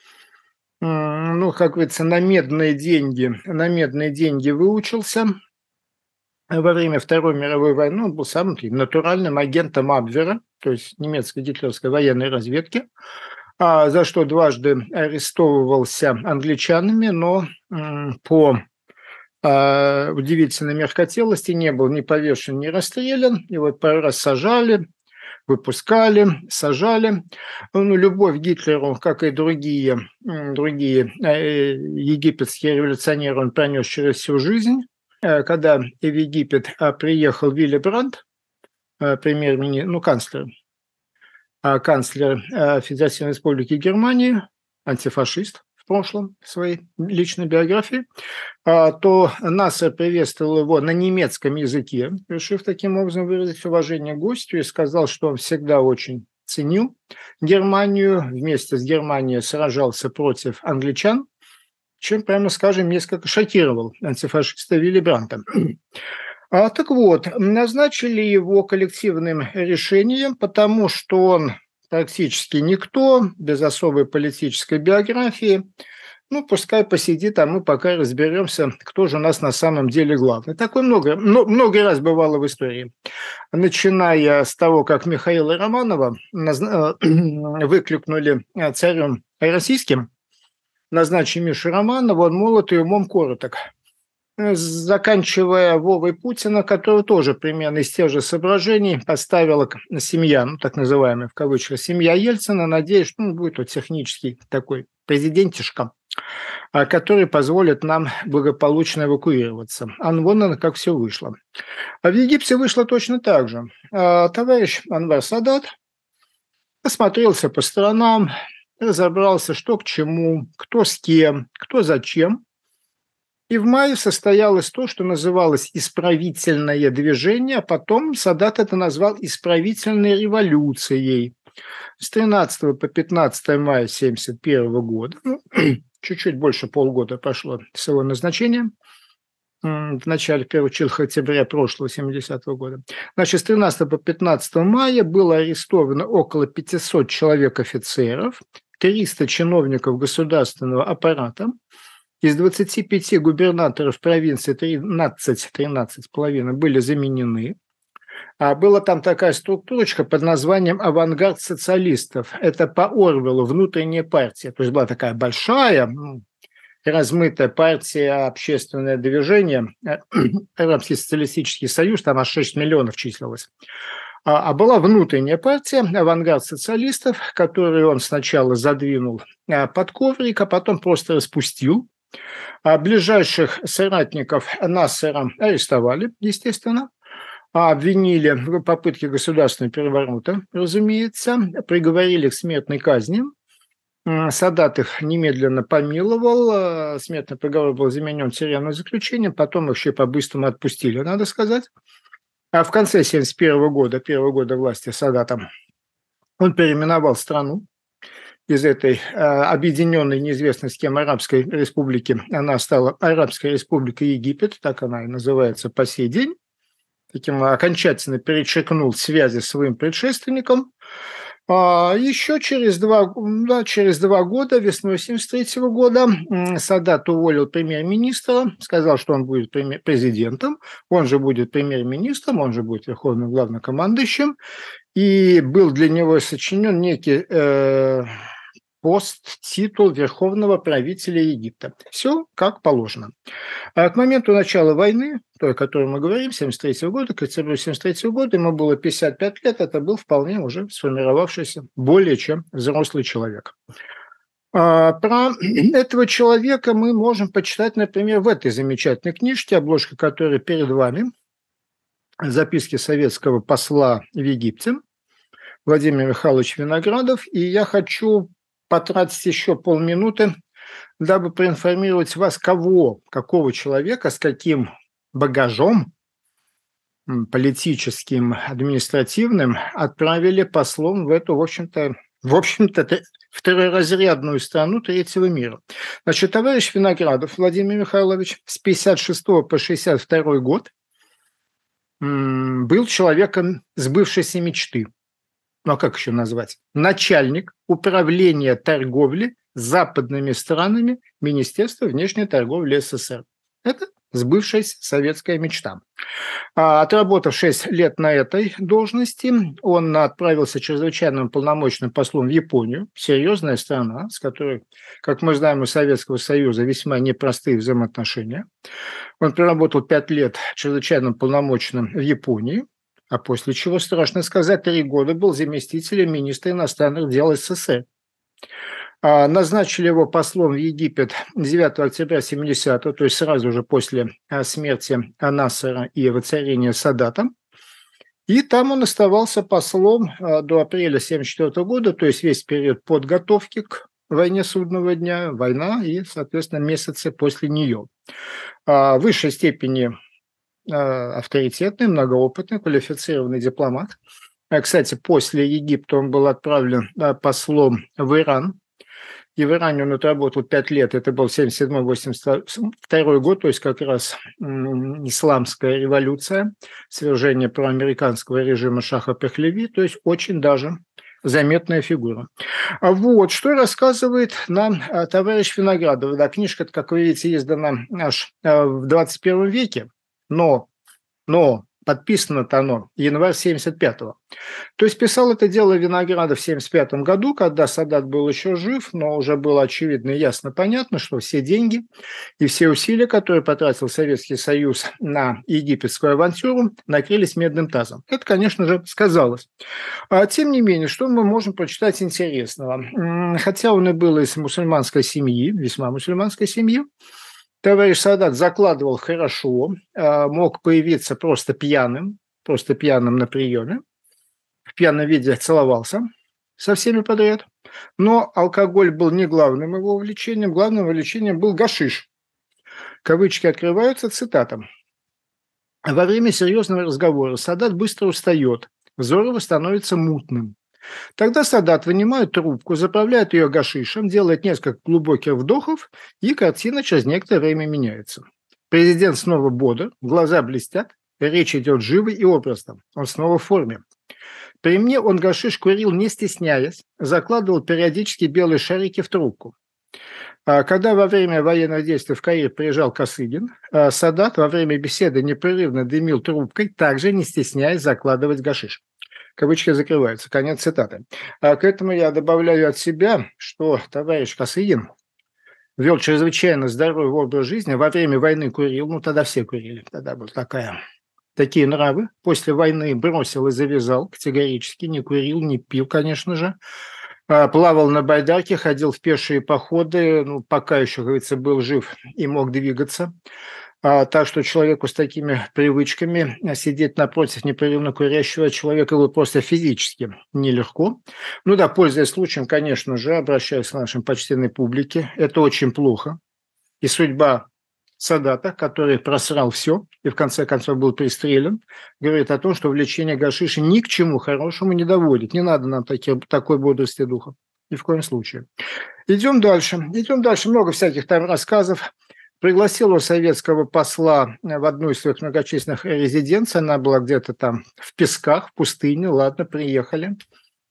S1: Ну, как говорится, на медные деньги, на медные деньги выучился. Во время Второй мировой войны он был самым натуральным агентом Абвера, то есть немецкой гитлеровской военной разведки, за что дважды арестовывался англичанами, но по удивительной мягкотелости не был ни повешен, ни расстрелян. Его пару раз сажали, выпускали, сажали. Ну, любовь к Гитлеру, как и другие, другие египетские революционеры, он пронес через всю жизнь. Когда в Египет приехал Вилли Брандт, премьер-министр, ну, канцлер, канцлер Федеративной Республики Германии, антифашист в прошлом, в своей личной биографии, то Насер приветствовал его на немецком языке, решив таким образом выразить уважение гостю, и сказал, что он всегда очень ценил Германию, вместе с Германией сражался против англичан, чем, прямо скажем, несколько шокировал антифашиста Вилли Брандта. А, так вот, назначили его коллективным решением, потому что он практически никто, без особой политической биографии. Ну, пускай посидит, а мы пока разберемся, кто же у нас на самом деле главный. Такое много, много раз бывало в истории. Начиная с того, как Михаила Романова выкликнули царем российским, назначив Мишу Романова, он молод и умом короток. Заканчивая Вовой Путина, который тоже примерно из тех же соображений поставила семья, ну, так называемая, в кавычках, семья Ельцина, надеясь, что ну, будет вот технический такой президентишка, который позволит нам благополучно эвакуироваться. А вон оно, как все вышло. А в Египте вышло точно так же. Товарищ Анвар Садат осмотрелся по сторонам, разобрался, что к чему, кто с кем, кто зачем. И в мае состоялось то, что называлось исправительное движение, а потом Садат это назвал исправительной революцией. С тринадцатого по пятнадцатое мая тысяча девятьсот семьдесят первого года, ну, чуть-чуть больше полгода прошло с его назначения, в начале первого октября прошлого семидесятого года. Значит, с тринадцатого по пятнадцатое мая было арестовано около пятисот человек офицеров, триста чиновников государственного аппарата. Из двадцати пяти губернаторов провинции тринадцать, тринадцать с половиной были заменены. А была там такая структурочка под названием «Авангард социалистов». Это по Орвеллу внутренняя партия. То есть была такая большая, размытая партия, общественное движение, Арабский социалистический союз, там аж шесть миллионов числилось. А была внутренняя партия, авангард социалистов, которую он сначала задвинул под коврик, а потом просто распустил. А ближайших соратников Насера арестовали, естественно, обвинили в попытке государственного переворота, разумеется, приговорили к смертной казни. Садат их немедленно помиловал, смертный приговор был заменен тюремным заключением, потом их еще по-быстрому отпустили, надо сказать. А в конце семьдесят первого года, первого года власти Садата, он переименовал страну. Из этой э, объединенной неизвестно с кем Арабской республики, она стала Арабская республика Египет, так она и называется по сей день. Таким окончательно перечеркнул связи с своим предшественником. А еще через два, да, через два года, весной семьдесят третьего года, Садат уволил премьер-министра, сказал, что он будет президентом, он же будет премьер-министром, он же будет верховным главнокомандующим, и был для него сочинен некий э, пост, титул верховного правителя Египта. Все как положено. А к моменту начала войны, той, о которой мы говорим, семьдесят третьего года, к октябрю семьдесят третьего года, ему было пятьдесят пять лет, это был вполне уже сформировавшийся, более чем взрослый человек. А про этого человека мы можем почитать, например, в этой замечательной книжке, обложка которой перед вами, записки советского посла в Египте, Владимир Михайлович Виноградов, и я хочу потратить еще полминуты, дабы проинформировать вас, кого, какого человека, с каким багажом политическим, административным отправили послом в эту, в общем-то, в общем-то, второразрядную страну третьего мира. Значит, товарищ Виноградов Владимир Михайлович с пятьдесят шестого по шестьдесят второй год был человеком сбывшейся мечты. Ну, а как еще назвать? Начальник управления торговли западными странами Министерства внешней торговли СССР. Это сбывшаяся советская мечта. А отработав шесть лет на этой должности, он отправился чрезвычайным полномочным послом в Японию, серьезная страна, с которой, как мы знаем, у Советского Союза весьма непростые взаимоотношения. Он проработал пять лет чрезвычайным полномочным в Японии, а после чего, страшно сказать, три года был заместителем министра иностранных дел СССР. Назначили его послом в Египет девятого октября семидесятого, то есть сразу же после смерти Нассера и воцарения Садата. И там он оставался послом до апреля семьдесят четвёртого года, то есть весь период подготовки к войне Судного дня, война и, соответственно, месяцы после нее. В высшей степени авторитетный, многоопытный, квалифицированный дипломат. Кстати, после Египта он был отправлен послом в Иран. И в Иране он отработал пять лет, это был семьдесят седьмой — восемьдесят второй год, то есть как раз исламская революция, свержение проамериканского режима Шаха Пехлеви, то есть очень даже заметная фигура. Вот, что рассказывает нам товарищ Виноградов. Да, книжка, как вы видите, издана аж в двадцать первом веке, но, но подписано-то оно январь семьдесят пятого. То есть писал это дело Виноградов в семьдесят пятом году, когда Садат был еще жив, но уже было очевидно и ясно понятно, что все деньги и все усилия, которые потратил Советский Союз на египетскую авантюру, накрылись медным тазом. Это, конечно же, сказалось. А, тем не менее, что мы можем прочитать интересного? Хотя он и был из мусульманской семьи, весьма мусульманской семьи, товарищ Садат закладывал хорошо, мог появиться просто пьяным, просто пьяным на приеме, в пьяном виде целовался со всеми подряд. Но алкоголь был не главным его увлечением, главным увлечением был гашиш. Кавычки открываются, цитата. Во время серьезного разговора Садат быстро устает, взор его становится мутным. Тогда Садат вынимает трубку, заправляет ее гашишем, делает несколько глубоких вдохов, и картина через некоторое время меняется. Президент снова бодр, глаза блестят, речь идет живо и образно. Он снова в форме. При мне он гашиш курил, не стесняясь, закладывал периодически белые шарики в трубку. Когда во время военных действий в Каир приезжал Косыгин, Садат во время беседы непрерывно дымил трубкой, также не стесняясь закладывать гашиш. Кавычки закрываются. Конец цитаты. А к этому я добавляю от себя, что товарищ Косыгин вел чрезвычайно здоровый образ жизни. Во время войны курил, ну тогда все курили, тогда была такая, такие нравы. После войны бросил и завязал категорически, не курил, не пил, конечно же. Плавал на байдарке, ходил в пешие походы, ну, пока еще, как говорится, был жив и мог двигаться. А, так что человеку с такими привычками сидеть напротив непрерывно курящего человека было просто физически нелегко. Ну да, пользуясь случаем, конечно же, обращаюсь к нашей почтенной публике. Это очень плохо. И судьба Садата, который просрал все и в конце концов был пристрелен, говорит о том, что влечение гашиша ни к чему хорошему не доводит. Не надо нам такие, такой бодрости духа. Ни в коем случае. Идем дальше. Идем дальше. Много всяких там рассказов. Пригласил его советского посла в одну из своих многочисленных резиденций. Она была где-то там в песках, в пустыне. Ладно, приехали.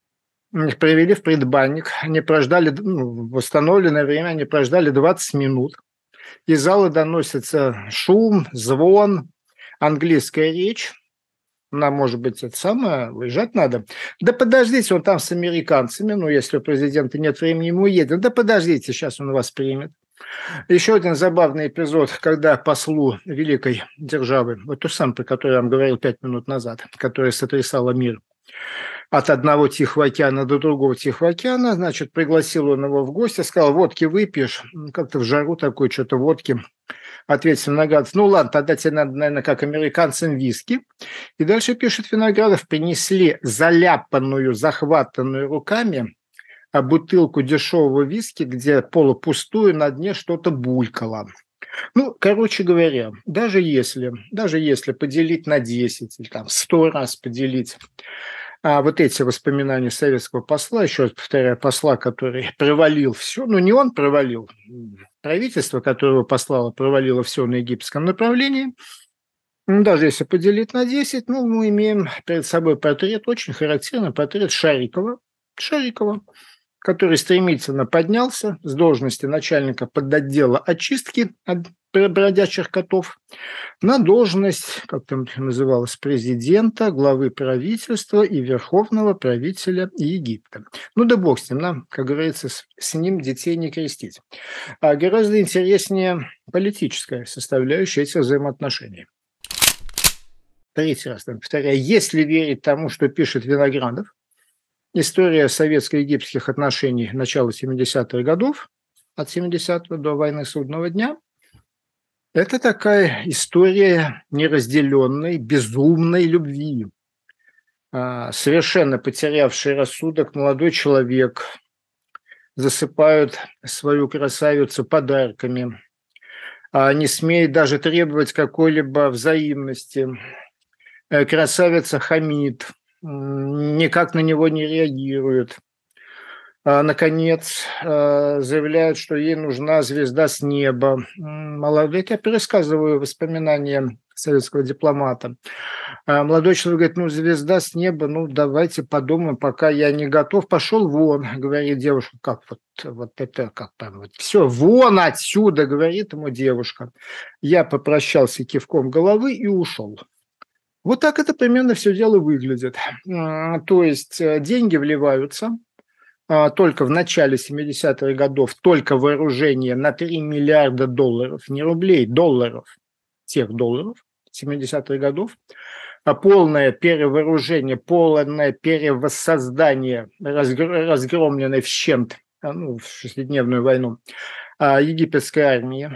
S1: их провели в предбанник, они прождали, ну, в установленное время они прождали двадцать минут. Из зала доносится шум, звон, английская речь. Нам, может быть, это самое, выезжать надо. Да подождите, он там с американцами, ну, если у президента нет времени, ему едет. Да подождите, сейчас он вас примет. Еще один забавный эпизод, когда послу великой державы, вот ту самую, про которую я вам говорил пять минут назад, которая сотрясала мир от одного Тихого океана до другого Тихого океана, значит, пригласил он его в гости, сказал: водки выпьешь, как-то в жару такой, что-то водки. Ответил Виноградов: ну ладно, тогда тебе надо, наверное, как американцам виски. И дальше пишет Виноградов: принесли заляпанную, захватанную руками а бутылку дешевого виски, где полупустую на дне что-то булькало. Ну, короче говоря, даже если, даже если поделить на десять или там сто раз поделить а вот эти воспоминания советского посла, еще раз повторяю, посла, который провалил все, ну не он провалил, правительство, которое его послало, провалило все на египетском направлении, ну, даже если поделить на десять, ну, мы имеем перед собой портрет, очень характерный портрет Шарикова, Шарикова, который стремительно поднялся с должности начальника подотдела очистки от бродячих котов на должность, как там называлось, президента, главы правительства и верховного правителя Египта. Ну да бог с ним, нам, как говорится, с, с ним детей не крестить. А гораздо интереснее политическая составляющая этих взаимоотношений. Третий раз повторяю, если верить тому, что пишет Виноградов, история советско-египетских отношений начала семидесятых годов, от семидесятого до войны судного дня, это такая история неразделенной, безумной любви. Совершенно потерявший рассудок молодой человек засыпают свою красавицу подарками, не смеет даже требовать какой-либо взаимности. Красавица хамит, никак на него не реагирует. Наконец, заявляют, что ей нужна звезда с неба. Молодой, я пересказываю воспоминания советского дипломата. Молодой человек говорит: ну, звезда с неба, ну, давайте подумаем, пока я не готов. Пошел вон, говорит девушка. Как вот, вот это, как там, вот, все, вон отсюда, говорит ему девушка. Я попрощался кивком головы и ушел. Вот так это примерно все дело выглядит. То есть деньги вливаются только в начале семидесятых годов, только вооружение на три миллиарда долларов, не рублей, долларов, тех долларов семидесятых годов, а полное перевооружение, полное перевоссоздание разгромленной в щент, ну, в шестидневную войну египетской армии.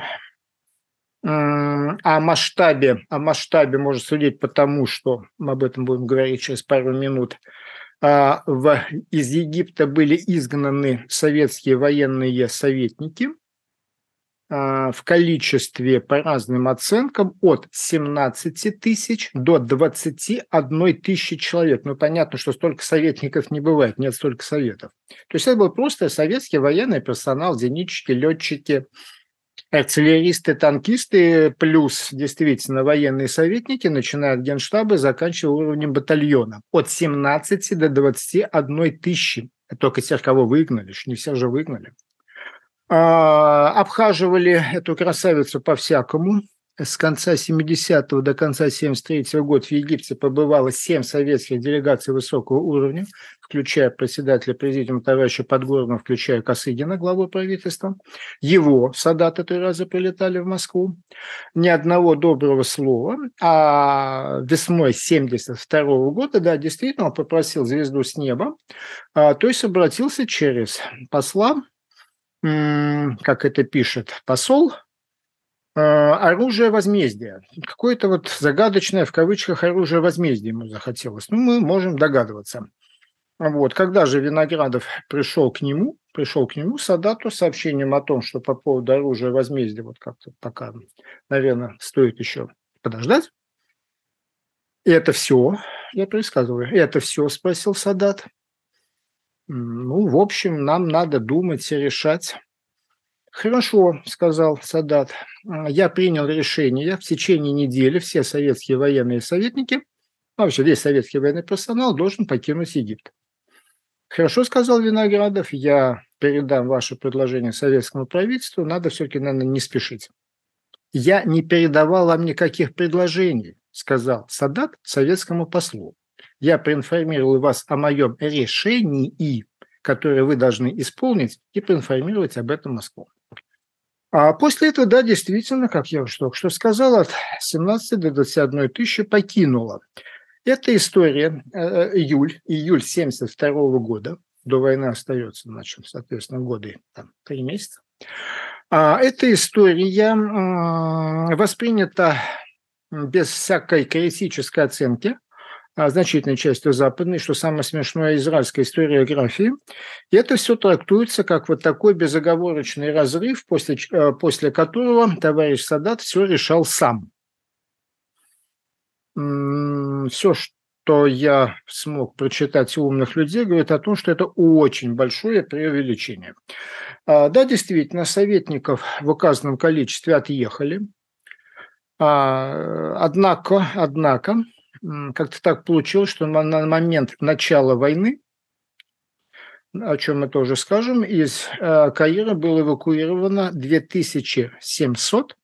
S1: О масштабе, о масштабе можно судить по тому, что мы об этом будем говорить через пару минут. В, из Египта были изгнаны советские военные советники в количестве, по разным оценкам, от семнадцати тысяч до двадцати одной тысячи человек. Ну, понятно, что столько советников не бывает, нет столько советов. То есть это был просто советский военный персонал, зенитчики, летчики, артиллеристы, танкисты, плюс действительно военные советники, начиная от генштаба, заканчивая уровнем батальона. От семнадцати до двадцати одной тысячи. Только тех, кого выгнали, не всех же выгнали. А, обхаживали эту красавицу по-всякому. С конца семидесятого до конца семьдесят третьего года в Египте побывало семь советских делегаций высокого уровня, включая председателя президиума товарища Подгорного, включая Косыгина, главу правительства. Его Садата три раза прилетали в Москву. Ни одного доброго слова. А весной семьдесят второго года, да, действительно, он попросил звезду с неба, а, то есть обратился через посла, м- как это пишет посол, оружие возмездия. Какое-то вот загадочное, в кавычках, оружие возмездия ему захотелось. Ну, мы можем догадываться. Вот. Когда же Виноградов пришел к нему, пришел к нему Садату с сообщением о том, что по поводу оружия возмездия, вот как-то пока, наверное, стоит еще подождать. И это все, я пересказываю, и это все, спросил Садат. Ну, в общем, нам надо думать и решать. «Хорошо», – сказал Садат, – «я принял решение в течение недели все советские военные советники, а вообще весь советский военный персонал должен покинуть Египет». Хорошо, сказал Виноградов, я передам ваше предложение советскому правительству, надо все-таки, наверное, не спешить. Я не передавал вам никаких предложений, сказал Садат советскому послу. Я проинформировал вас о моем решении, которое вы должны исполнить, и проинформировать об этом Москву. А после этого, да, действительно, как я уже только что сказал, от семнадцати до двадцати одной тысячи покинула. Эта история, э, июль, июль семьдесят второго года, до войны остается, значит, соответственно, годы, там, три месяца. А эта история м, воспринята без всякой критической оценки а, значительной частью западной, что самое смешное, израильской историографии. И это все трактуется как вот такой безоговорочный разрыв, после, ч- э, после которого товарищ Садат все решал сам. Все, что я смог прочитать у умных людей, говорит о том, что это очень большое преувеличение. А, Да, действительно, советников в указанном количестве отъехали. А, Однако, однако, м, как-то так получилось, что на на момент начала войны, о чем мы тоже скажем, из э, Каира было эвакуировано две тысячи семьсот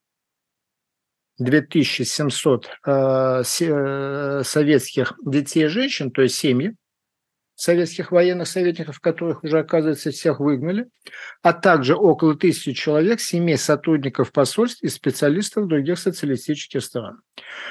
S1: две тысячи семьсот э, се- э, советских детей и женщин, то есть семьи советских военных советников, которых уже, оказывается, всех выгнали, а также около тысячи человек, семей сотрудников посольств и специалистов других социалистических стран.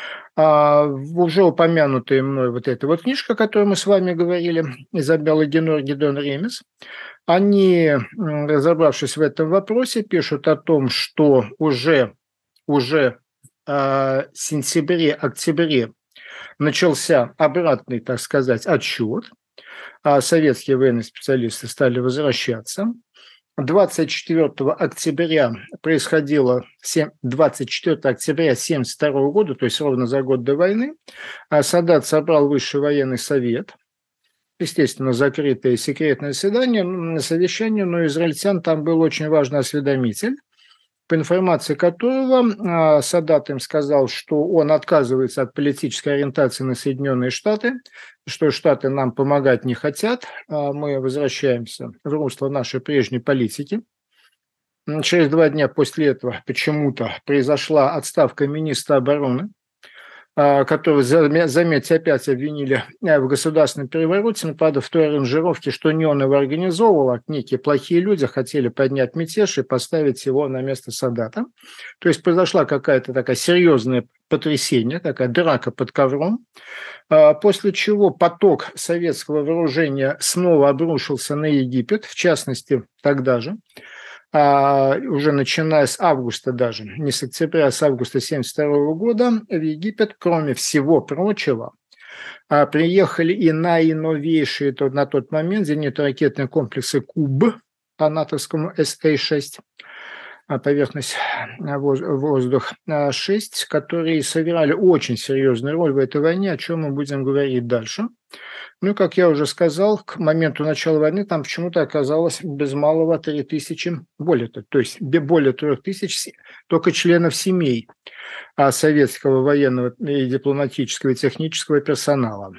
S1: А уже упомянутая мной вот эта вот книжка, о которой мы с вами говорили, Изабелла Генор, Гидеон Ремес, они, разобравшись в этом вопросе, пишут о том, что уже, уже в сентябре-октябре начался обратный, так сказать, отсчет, а советские военные специалисты стали возвращаться. двадцать четвёртого октября происходило, двадцать четвёртого октября тысяча девятьсот семьдесят второго года, то есть ровно за год до войны, Садат собрал Высший военный совет, естественно, закрытое секретное заседание, совещание, но израильтян там был очень важный осведомитель, по информации которого Садат им сказал, что он отказывается от политической ориентации на Соединенные Штаты, что Штаты нам помогать не хотят, мы возвращаемся в русло нашей прежней политики. Через два дня после этого почему-то произошла отставка министра обороны, которого, заметьте, опять обвинили в государственном перевороте, но, правда, в той аранжировке, что не он его организовывал, а некие плохие люди хотели поднять мятеж и поставить его на место Садата. То есть произошла какая-то такая серьезная потрясение, такая драка под ковром, после чего поток советского вооружения снова обрушился на Египет, в частности, тогда же, а, уже начиная с августа даже, не с октября, а с августа тысяча девятьсот семьдесят второго года в Египет, кроме всего прочего, а, приехали и наиновейшие тот, на тот момент зенитно-ракетные комплексы «Куб» по натовскому эс а шесть, поверхность, воздух шесть, которые сыграли очень серьезную роль в этой войне, о чем мы будем говорить дальше. Ну, как я уже сказал, к моменту начала войны там почему-то оказалось без малого три тысячи, более, то есть более трех тысяч только членов семей советского военного и дипломатического и технического персонала.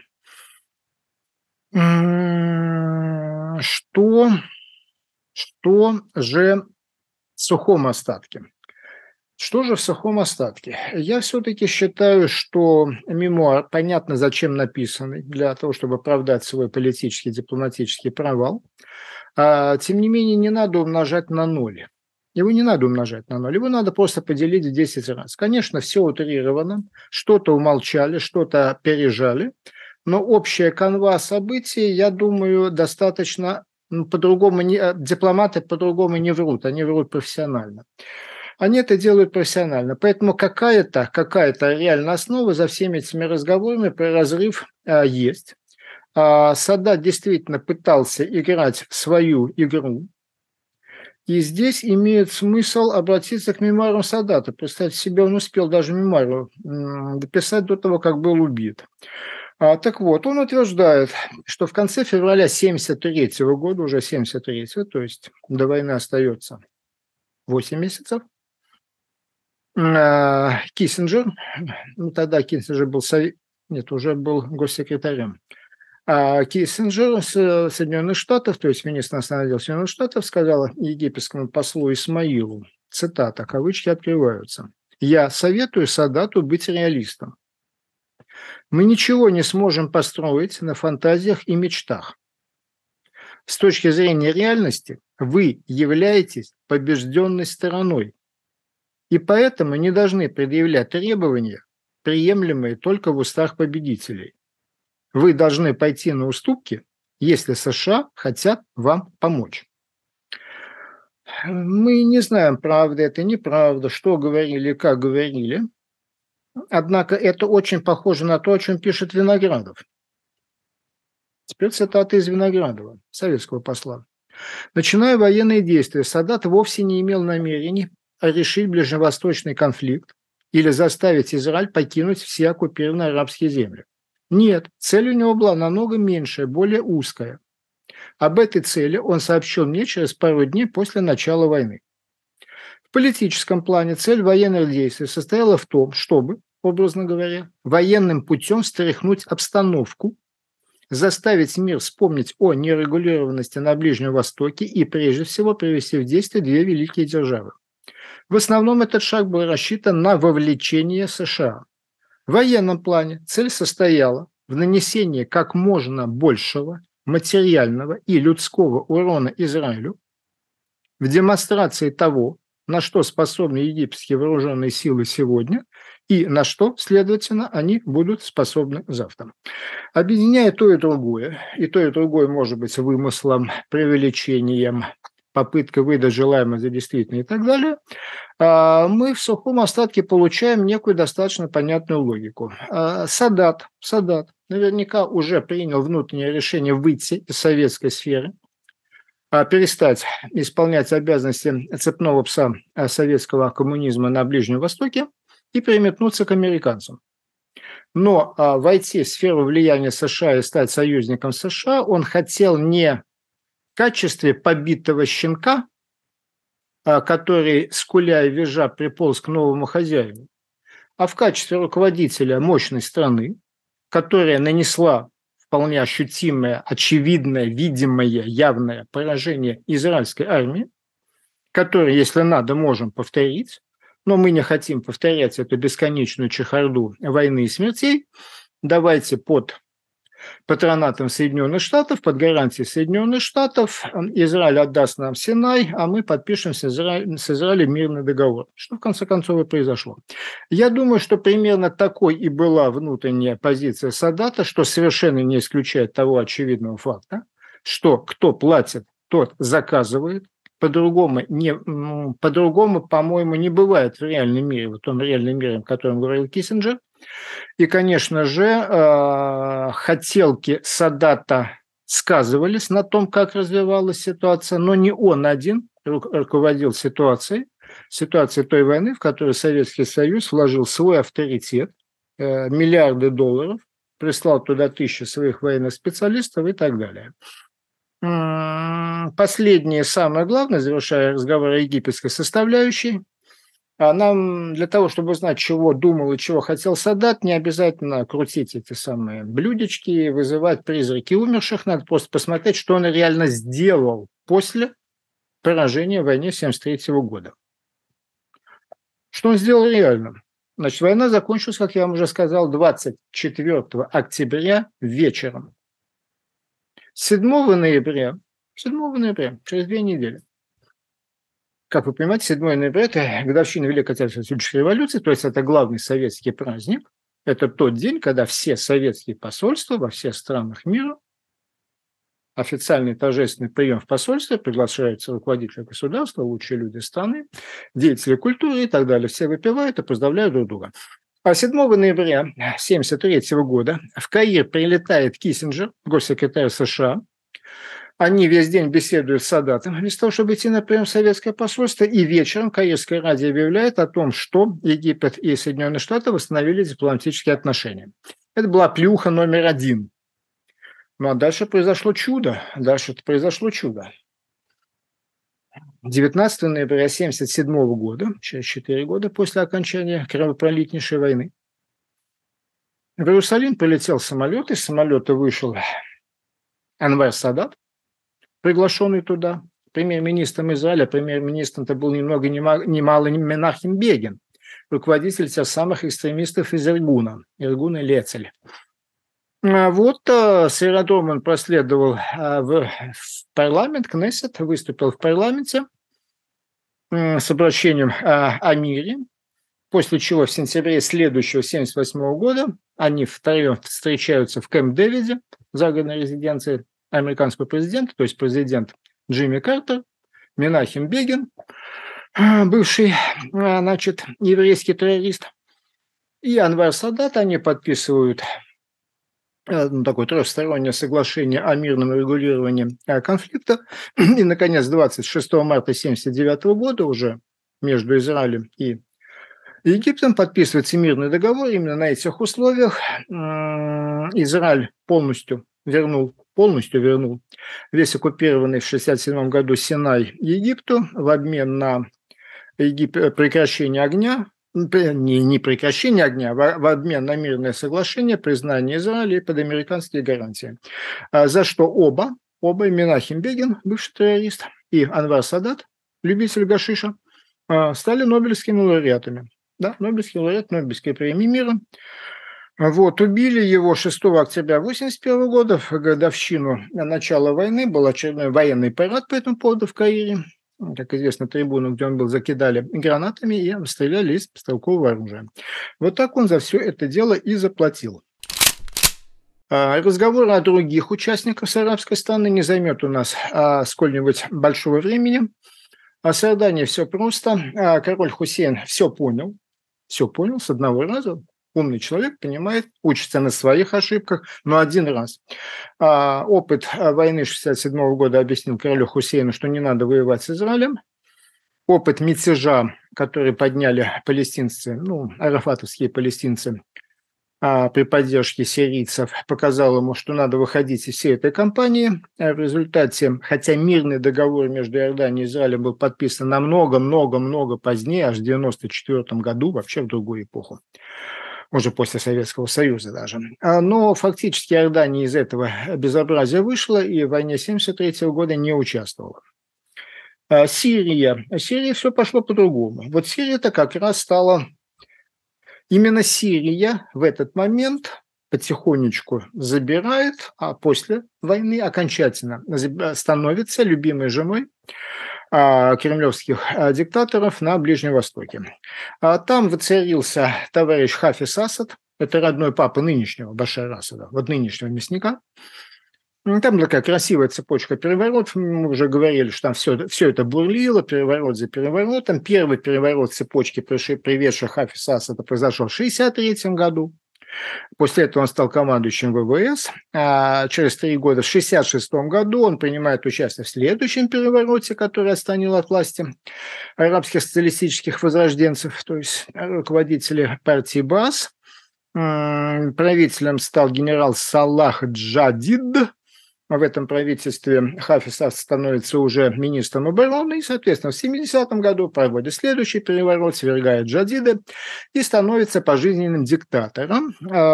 S1: Что, что же в сухом остатке? Что же в сухом остатке? Я все-таки считаю, что мемуар, понятно, зачем написанный, для того, чтобы оправдать свой политический, дипломатический провал. А, тем не менее, не надо умножать на ноль. Его не надо умножать на ноль, его надо просто поделить в десять раз. Конечно, все утрировано, что-то умолчали, что-то пережали, но общая канва событий, я думаю, достаточно по-другому, не, дипломаты по-другому не врут, они врут профессионально. Они это делают профессионально. Поэтому какая-то какая реальная основа за всеми этими разговорами про разрыв а, есть. А, Садат действительно пытался играть свою игру. И здесь имеет смысл обратиться к мемуарам Садата. Представьте себе, он успел даже мемуару дописать до того, как был убит. А, так вот, он утверждает, что в конце февраля семьдесят третьего года, уже семьдесят третьего, то есть до войны остается восемь месяцев, Киссинджер, ну тогда Киссинджер был, совет... нет, уже был госсекретарем, А Киссинджер с Соединенных Штатов, то есть министр иностранных дел Соединенных Штатов, сказал египетскому послу Исмаилу, цитата, кавычки открываются: «Я советую Садату быть реалистом. Мы ничего не сможем построить на фантазиях и мечтах. С точки зрения реальности вы являетесь побежденной стороной, и поэтому не должны предъявлять требования, приемлемые только в устах победителей. Вы должны пойти на уступки, если США хотят вам помочь». Мы не знаем, правда это, неправда, что говорили, как говорили. Однако это очень похоже на то, о чем пишет Виноградов. Теперь цитата из Виноградова, советского посла. «Начиная военные действия, Садат вовсе не имел намерений решить ближневосточный конфликт или заставить Израиль покинуть все оккупированные арабские земли. Нет, цель у него была намного меньшая, более узкая. Об этой цели он сообщил мне через пару дней после начала войны. В политическом плане цель военных действий состояла в том, чтобы, образно говоря, военным путем стряхнуть обстановку, заставить мир вспомнить о нерегулированности на Ближнем Востоке и, прежде всего, привести в действие две великие державы. В основном этот шаг был рассчитан на вовлечение США. В военном плане цель состояла в нанесении как можно большего материального и людского урона Израилю, в демонстрации того, на что способны египетские вооруженные силы сегодня и на что, следовательно, они будут способны завтра. Объединяя то и другое, и то и другое может быть вымыслом, преувеличением, попыткой выдать желаемое за действительное и так далее, мы в сухом остатке получаем некую достаточно понятную логику. Садат, Садат наверняка уже принял внутреннее решение выйти из советской сферы, перестать исполнять обязанности цепного пса советского коммунизма на Ближнем Востоке и переметнуться к американцам. Но войти в сферу влияния США и стать союзником США он хотел не в качестве побитого щенка, который, скуля и визжа, приполз к новому хозяину, а в качестве руководителя мощной страны, которая нанесла вполне ощутимое, очевидное, видимое, явное поражение израильской армии, которое, если надо, можем повторить, но мы не хотим повторять эту бесконечную чехарду войны и смертей. Давайте под патронатом Соединенных Штатов, под гарантией Соединенных Штатов, Израиль отдаст нам Синай, а мы подпишем с, Изра... с Израилем мирный договор, что в конце концов и произошло. Я думаю, что примерно такой и была внутренняя позиция Садата, что совершенно не исключает того очевидного факта, что кто платит, тот заказывает. По-другому, не, по-другому, по-моему, не бывает в реальном мире, в том реальном мире, о котором говорил Киссинджер. И, конечно же, хотелки Садата сказывались на том, как развивалась ситуация, но не он один руководил ситуацией, ситуацией той войны, в которой Советский Союз вложил свой авторитет, миллиарды долларов, прислал туда тысячи своих военных специалистов и так далее. Последнее, самое главное, завершая разговор о египетской составляющей, нам для того, чтобы узнать, чего думал и чего хотел Садат, не обязательно крутить эти самые блюдечки, вызывать призраки умерших, надо просто посмотреть, что он реально сделал после поражения в войне тысяча девятьсот семьдесят третьего года. Что он сделал реально? Значит, война закончилась, как я вам уже сказал, двадцать четвёртого октября вечером. седьмого ноября, седьмого ноября, через две недели. Как вы понимаете, седьмого ноября – это годовщина Великой Отечественной революции, то есть это главный советский праздник. Это тот день, когда все советские посольства во всех странах мира, официальный торжественный прием в посольстве, приглашаются руководители государства, лучшие люди страны, деятели культуры и так далее. Все выпивают и поздравляют друг друга. А седьмого ноября тысяча девятьсот семьдесят третьего года в Каир прилетает Киссинджер, госсекретарь США. Они весь день беседуют с Садатом вместо того, чтобы идти на прием в советское посольство, и вечером Каирское радио объявляет о том, что Египет и Соединенные Штаты восстановили дипломатические отношения. Это была плюха номер один. Ну а дальше произошло чудо. Дальше произошло чудо. девятнадцатого ноября тысяча девятьсот семьдесят седьмого года, через четыре года после окончания кровопролитнейшей войны, в Иерусалим прилетел самолет, из самолета вышел Анвар Садат, приглашенный туда премьер-министром Израиля. Премьер-министром это был ни много ни мало Менахем Бегин, руководитель тех самых экстремистов из Иргуна, Иргуна Лецель. Вот Северодом он проследовал в парламент, Кнессет, выступил в парламенте с обращением о мире, после чего в сентябре следующего семьдесят восьмого года они втроем встречаются в Кэмп-Дэвиде, загородной резиденции американского президента, то есть президент Джимми Картер, Менахем Бегин, бывший, значит, еврейский террорист, и Анвар Садат. Они подписывают ну, такое трехстороннее соглашение о мирном регулировании конфликта. И, наконец, двадцать шестого марта тысяча девятьсот семьдесят девятого года уже между Израилем и Египтом подписывается мирный договор. Именно на этих условиях Израиль полностью вернул, полностью вернул весь оккупированный в шестьдесят седьмом году Синай Египту в обмен на Егип... прекращение огня, не, не прекращение огня, в, в обмен на мирное соглашение, признание Израиля под американские гарантии. За что оба, оба Менахем Бегин, бывший террорист, и Анвар Садат, любитель гашиша, стали нобелевскими лауреатами. Да, Нобелевский лауреат Нобелевской премии мира. Вот, убили его шестого октября восемьдесят первого года, в годовщину начала войны. Был очередной военный парад по этому поводу в Каире. Как известно, трибуну, где он был, закидали гранатами и стреляли из стрелкового оружия. Вот так он за все это дело и заплатил. Разговор о других участниках с арабской страны не займет у нас сколь-нибудь большого времени. А с Иорданией все просто. Король Хусейн все понял. Все понял с одного раза. Умный человек понимает, учится на своих ошибках, но один раз. Опыт войны шестьдесят седьмого года объяснил королю Хусейну, что не надо воевать с Израилем. Опыт мятежа, который подняли палестинцы, ну, арафатовские палестинцы, при поддержке сирийцев, показал ему, что надо выходить из всей этой кампании. В результате, хотя мирный договор между Иорданией и Израилем был подписан намного-много-много позднее, аж в девяносто четвёртом году, вообще в другую эпоху, уже после Советского Союза даже. Но фактически Иордания из этого безобразия вышла и в войне семьдесят третьего года не участвовала. Сирия. Сирия все пошло по-другому. Вот Сирия-то как раз стала... Именно Сирия в этот момент потихонечку забирает, а после войны окончательно становится любимой женой кремлевских диктаторов на Ближнем Востоке. Там воцарился товарищ Хафиз Асад, это родной папа нынешнего Башара Асада, вот нынешнего мясника. Там такая красивая цепочка переворотов. Мы уже говорили, что там все, все это бурлило, переворот за переворотом. Первый переворот цепочки, приведший Хафиза Асада, произошел в шестьдесят третьем году. После этого он стал командующим ВВС. А через три года, в шестьдесят шестом году, он принимает участие в следующем перевороте, который отстранил от власти арабских социалистических возрожденцев, то есть руководителей партии Баас. Правителем стал генерал Салах Джадид. В этом правительстве Хафиз Асад становится уже министром обороны и, соответственно, в семидесятом году проводит следующий переворот, свергает Джадида и становится пожизненным диктатором.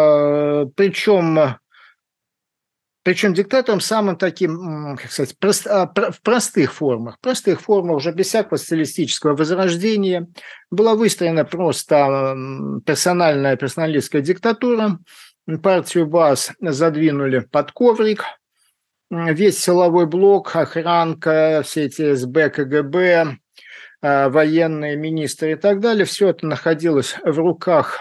S1: Причем, причем диктатором самым таким, как сказать, прост, в простых формах. В простых формах, уже без всякого социалистического возрождения. Была выстроена просто персональная персоналистская диктатура. Партию Баас задвинули под коврик. Весь силовой блок, охранка, все эти СБ, КГБ, военные министры и так далее, все это находилось в руках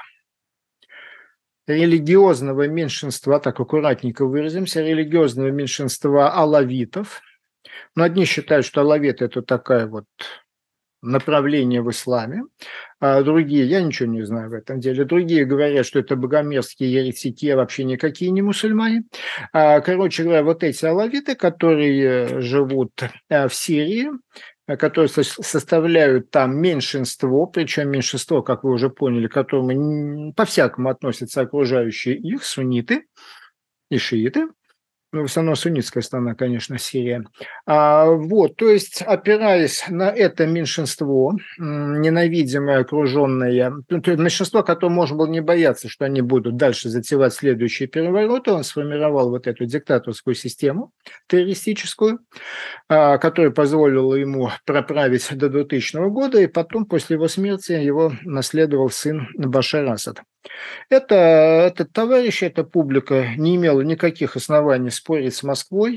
S1: религиозного меньшинства, так аккуратненько выразимся, религиозного меньшинства алавитов. Но одни считают, что алавиты – это такая вот направление в исламе, а другие, я ничего не знаю в этом деле, другие говорят, что это богомерзкие еретики, а вообще никакие не мусульмане. Короче говоря, вот эти алавиты, которые живут в Сирии, которые составляют там меньшинство, причем меньшинство, как вы уже поняли, к которому по-всякому относятся окружающие их сунниты и шииты. Ну, в основном суннитская страна, конечно, Сирия. А, вот, то есть, опираясь на это меньшинство, ненавидимое, окруженное, ну, то есть меньшинство, которое можно было не бояться, что они будут дальше затевать следующие перевороты, он сформировал вот эту диктаторскую систему террористическую, а, которая позволила ему проправить до двухтысячного года, и потом, после его смерти, его наследовал сын Башар Асад. Это, этот товарищ, эта публика не имела никаких оснований спорить с Москвой.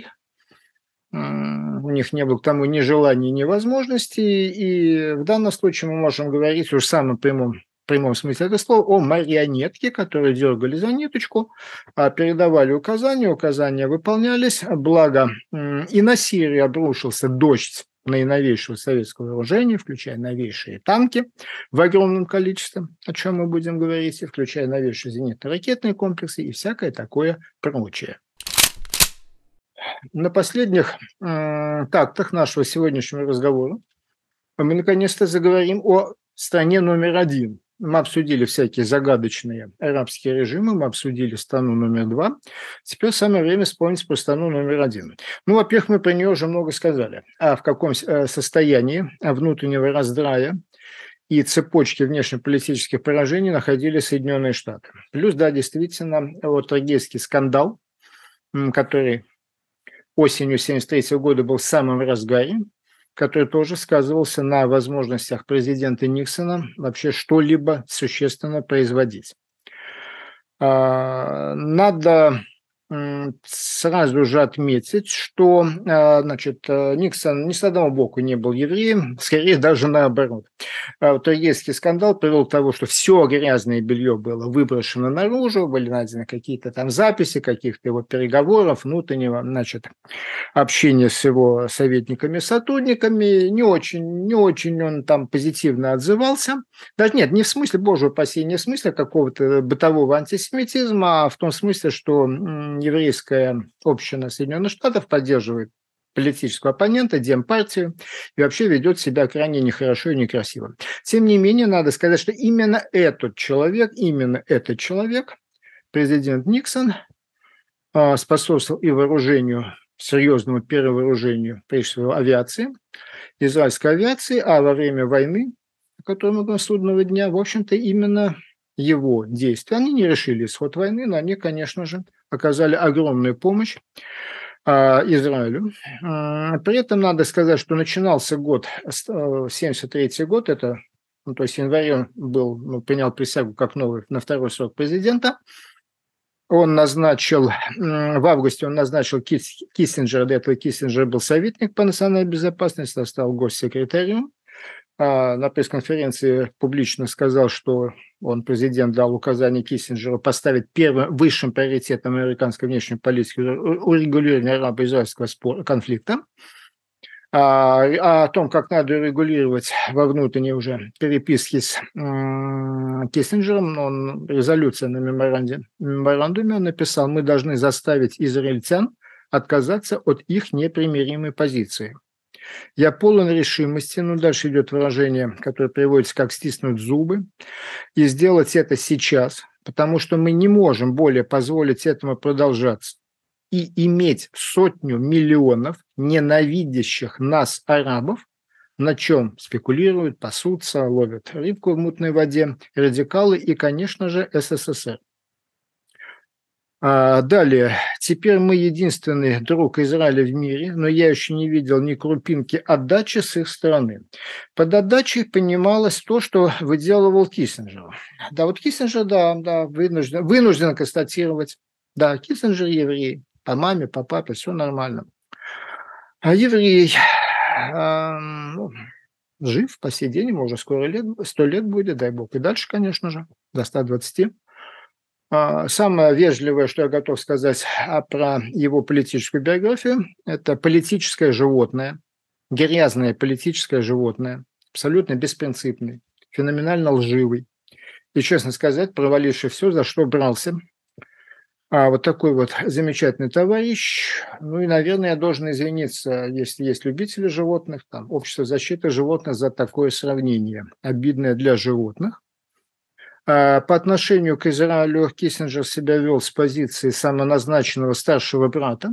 S1: У них не было к тому ни желания, ни возможности. И в данном случае мы можем говорить уже в самом прямом, прямом смысле этого слова о марионетке, которые дергали за ниточку, передавали указания, указания выполнялись. Благо и на Сирию обрушился дождь наиновейшего советского вооружения, включая новейшие танки в огромном количестве, о чем мы будем говорить, и включая новейшие зенитно-ракетные комплексы и всякое такое прочее. На последних э, тактах нашего сегодняшнего разговора мы наконец-то заговорим о стране номер один. Мы обсудили всякие загадочные арабские режимы, мы обсудили страну номер два. Теперь самое время вспомнить про страну номер один. Ну, во-первых, мы про нее уже много сказали. А в каком состоянии внутреннего раздрая и цепочки внешнеполитических поражений находились Соединенные Штаты. Плюс, да, действительно, вот трагический скандал, который осенью семьдесят третьего года был в самом разгаре, который тоже сказывался на возможностях президента Никсона вообще что-либо существенно производить. Надо сразу же отметить, что, значит, Никсон ни с одного боку не был евреем, скорее даже наоборот. Трагический скандал привел к тому, что все грязное белье было выброшено наружу, были найдены какие-то там записи, каких-то его переговоров, внутреннего, значит, общения с его советниками, сотрудниками. Не очень, не очень он там позитивно отзывался. Даже нет, не в смысле, боже упаси, не в смысле какого-то бытового антисемитизма, а в том смысле, что еврейская община Соединенных Штатов поддерживает политического оппонента, демпартию, и вообще ведет себя крайне нехорошо и некрасиво. Тем не менее, надо сказать, что именно этот человек, именно этот человек, президент Никсон, способствовал и вооружению, серьезному перевооружению, прежде всего, авиации, израильской авиации, а во время войны, о которой мы говорим, судного дня, в общем-то, именно его действия. Они не решили исход войны, но они, конечно же, оказали огромную помощь э, Израилю. Э, при этом надо сказать, что начинался год, семьдесят третий год, это, ну, то есть в январе был, ну, принял присягу как новый на второй срок президента. Он назначил, в августе он назначил Кис, Киссинджера, до этого Киссинджер был советник по национальной безопасности, стал госсекретарем. На пресс-конференции публично сказал, что он, президент, дал указание Киссинджеру поставить первым высшим приоритетом американской внешней политики урегулирование арабо-израильского спора, конфликта. А о том, как надо регулировать во внутренней уже переписке с Киссинджером, он резолюция на меморандуме, меморандуме он написал: мы должны заставить израильтян отказаться от их непримиримой позиции. Я полон решимости, ну дальше идет выражение, которое приводится как стиснуть зубы, и сделать это сейчас, потому что мы не можем более позволить этому продолжаться и иметь сотню миллионов ненавидящих нас арабов, на чем спекулируют, пасутся, ловят рыбку в мутной воде, радикалы и, конечно же, СССР. А далее, теперь мы единственный друг Израиля в мире, но я еще не видел ни крупинки отдачи с их стороны. Под отдачей понималось то, что выделывал Киссинджер. Да, вот Киссинджер, да, да, вынужден, вынужден констатировать, да, Киссинджер еврей, по маме, по папе, все нормально. А еврей э, ну, жив по сей день, ему уже скоро лет, сто лет будет, дай бог, и дальше, конечно же, до ста двадцати. Самое вежливое, что я готов сказать про его политическую биографию, это политическое животное, грязное политическое животное, абсолютно беспринципный, феноменально лживый и, честно сказать, проваливший все, за что брался. А вот такой вот замечательный товарищ. Ну и, наверное, я должен извиниться, если есть любители животных, там, Общество защиты животных, за такое сравнение, обидное для животных. По отношению к Израилю Киссинджер себя вел с позиции самоназначенного старшего брата,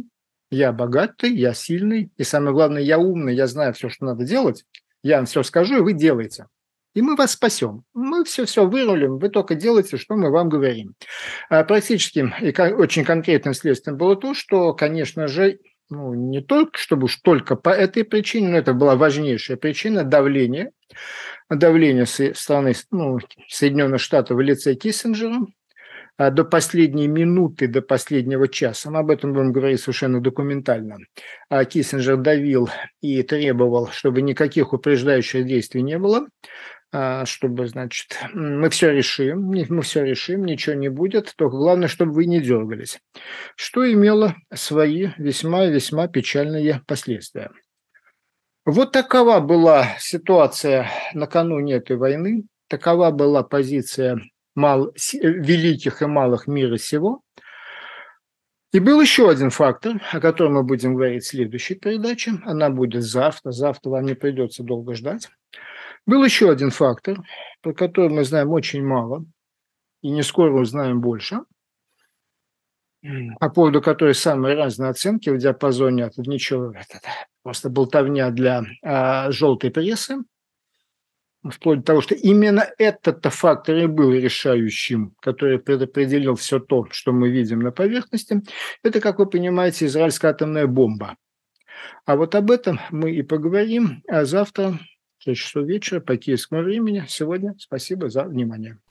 S1: Я богатый, я сильный, и самое главное, я умный, я знаю все, что надо делать. Я вам все скажу, и вы делаете. И мы вас спасем. Мы все-все вырулим, вы только делайте, что мы вам говорим. А практическим и ко- очень конкретным следствием было то, что, конечно же, ну, не только, чтобы уж только по этой причине, но это была важнейшая причина давления, давление со стороны, ну, Соединенных Штатов в лице Киссинджера, а, до последней минуты, до последнего часа, мы об этом будем говорить совершенно документально, а, Киссинджер давил и требовал, чтобы никаких упреждающих действий не было, а, чтобы, значит, мы все решим, не- мы все решим, ничего не будет, только главное, чтобы вы не дергались, что имело свои весьма и весьма печальные последствия. Вот такова была ситуация накануне этой войны, такова была позиция мал- с- э, великих и малых мира сего. И был еще один фактор, о котором мы будем говорить в следующей передаче. Она будет завтра. Завтра вам не придется долго ждать. Был еще один фактор, про который мы знаем очень мало, и не скоро узнаем больше, по поводу которой самые разные оценки в диапазоне от ничего, это просто болтовня для а, желтой прессы, вплоть до того, что именно этот-то фактор и был решающим, который предопределил все то, что мы видим на поверхности. Это, как вы понимаете, израильская атомная бомба. А вот об этом мы и поговорим а завтра в шесть часов вечера по киевскому времени. Сегодня спасибо за внимание.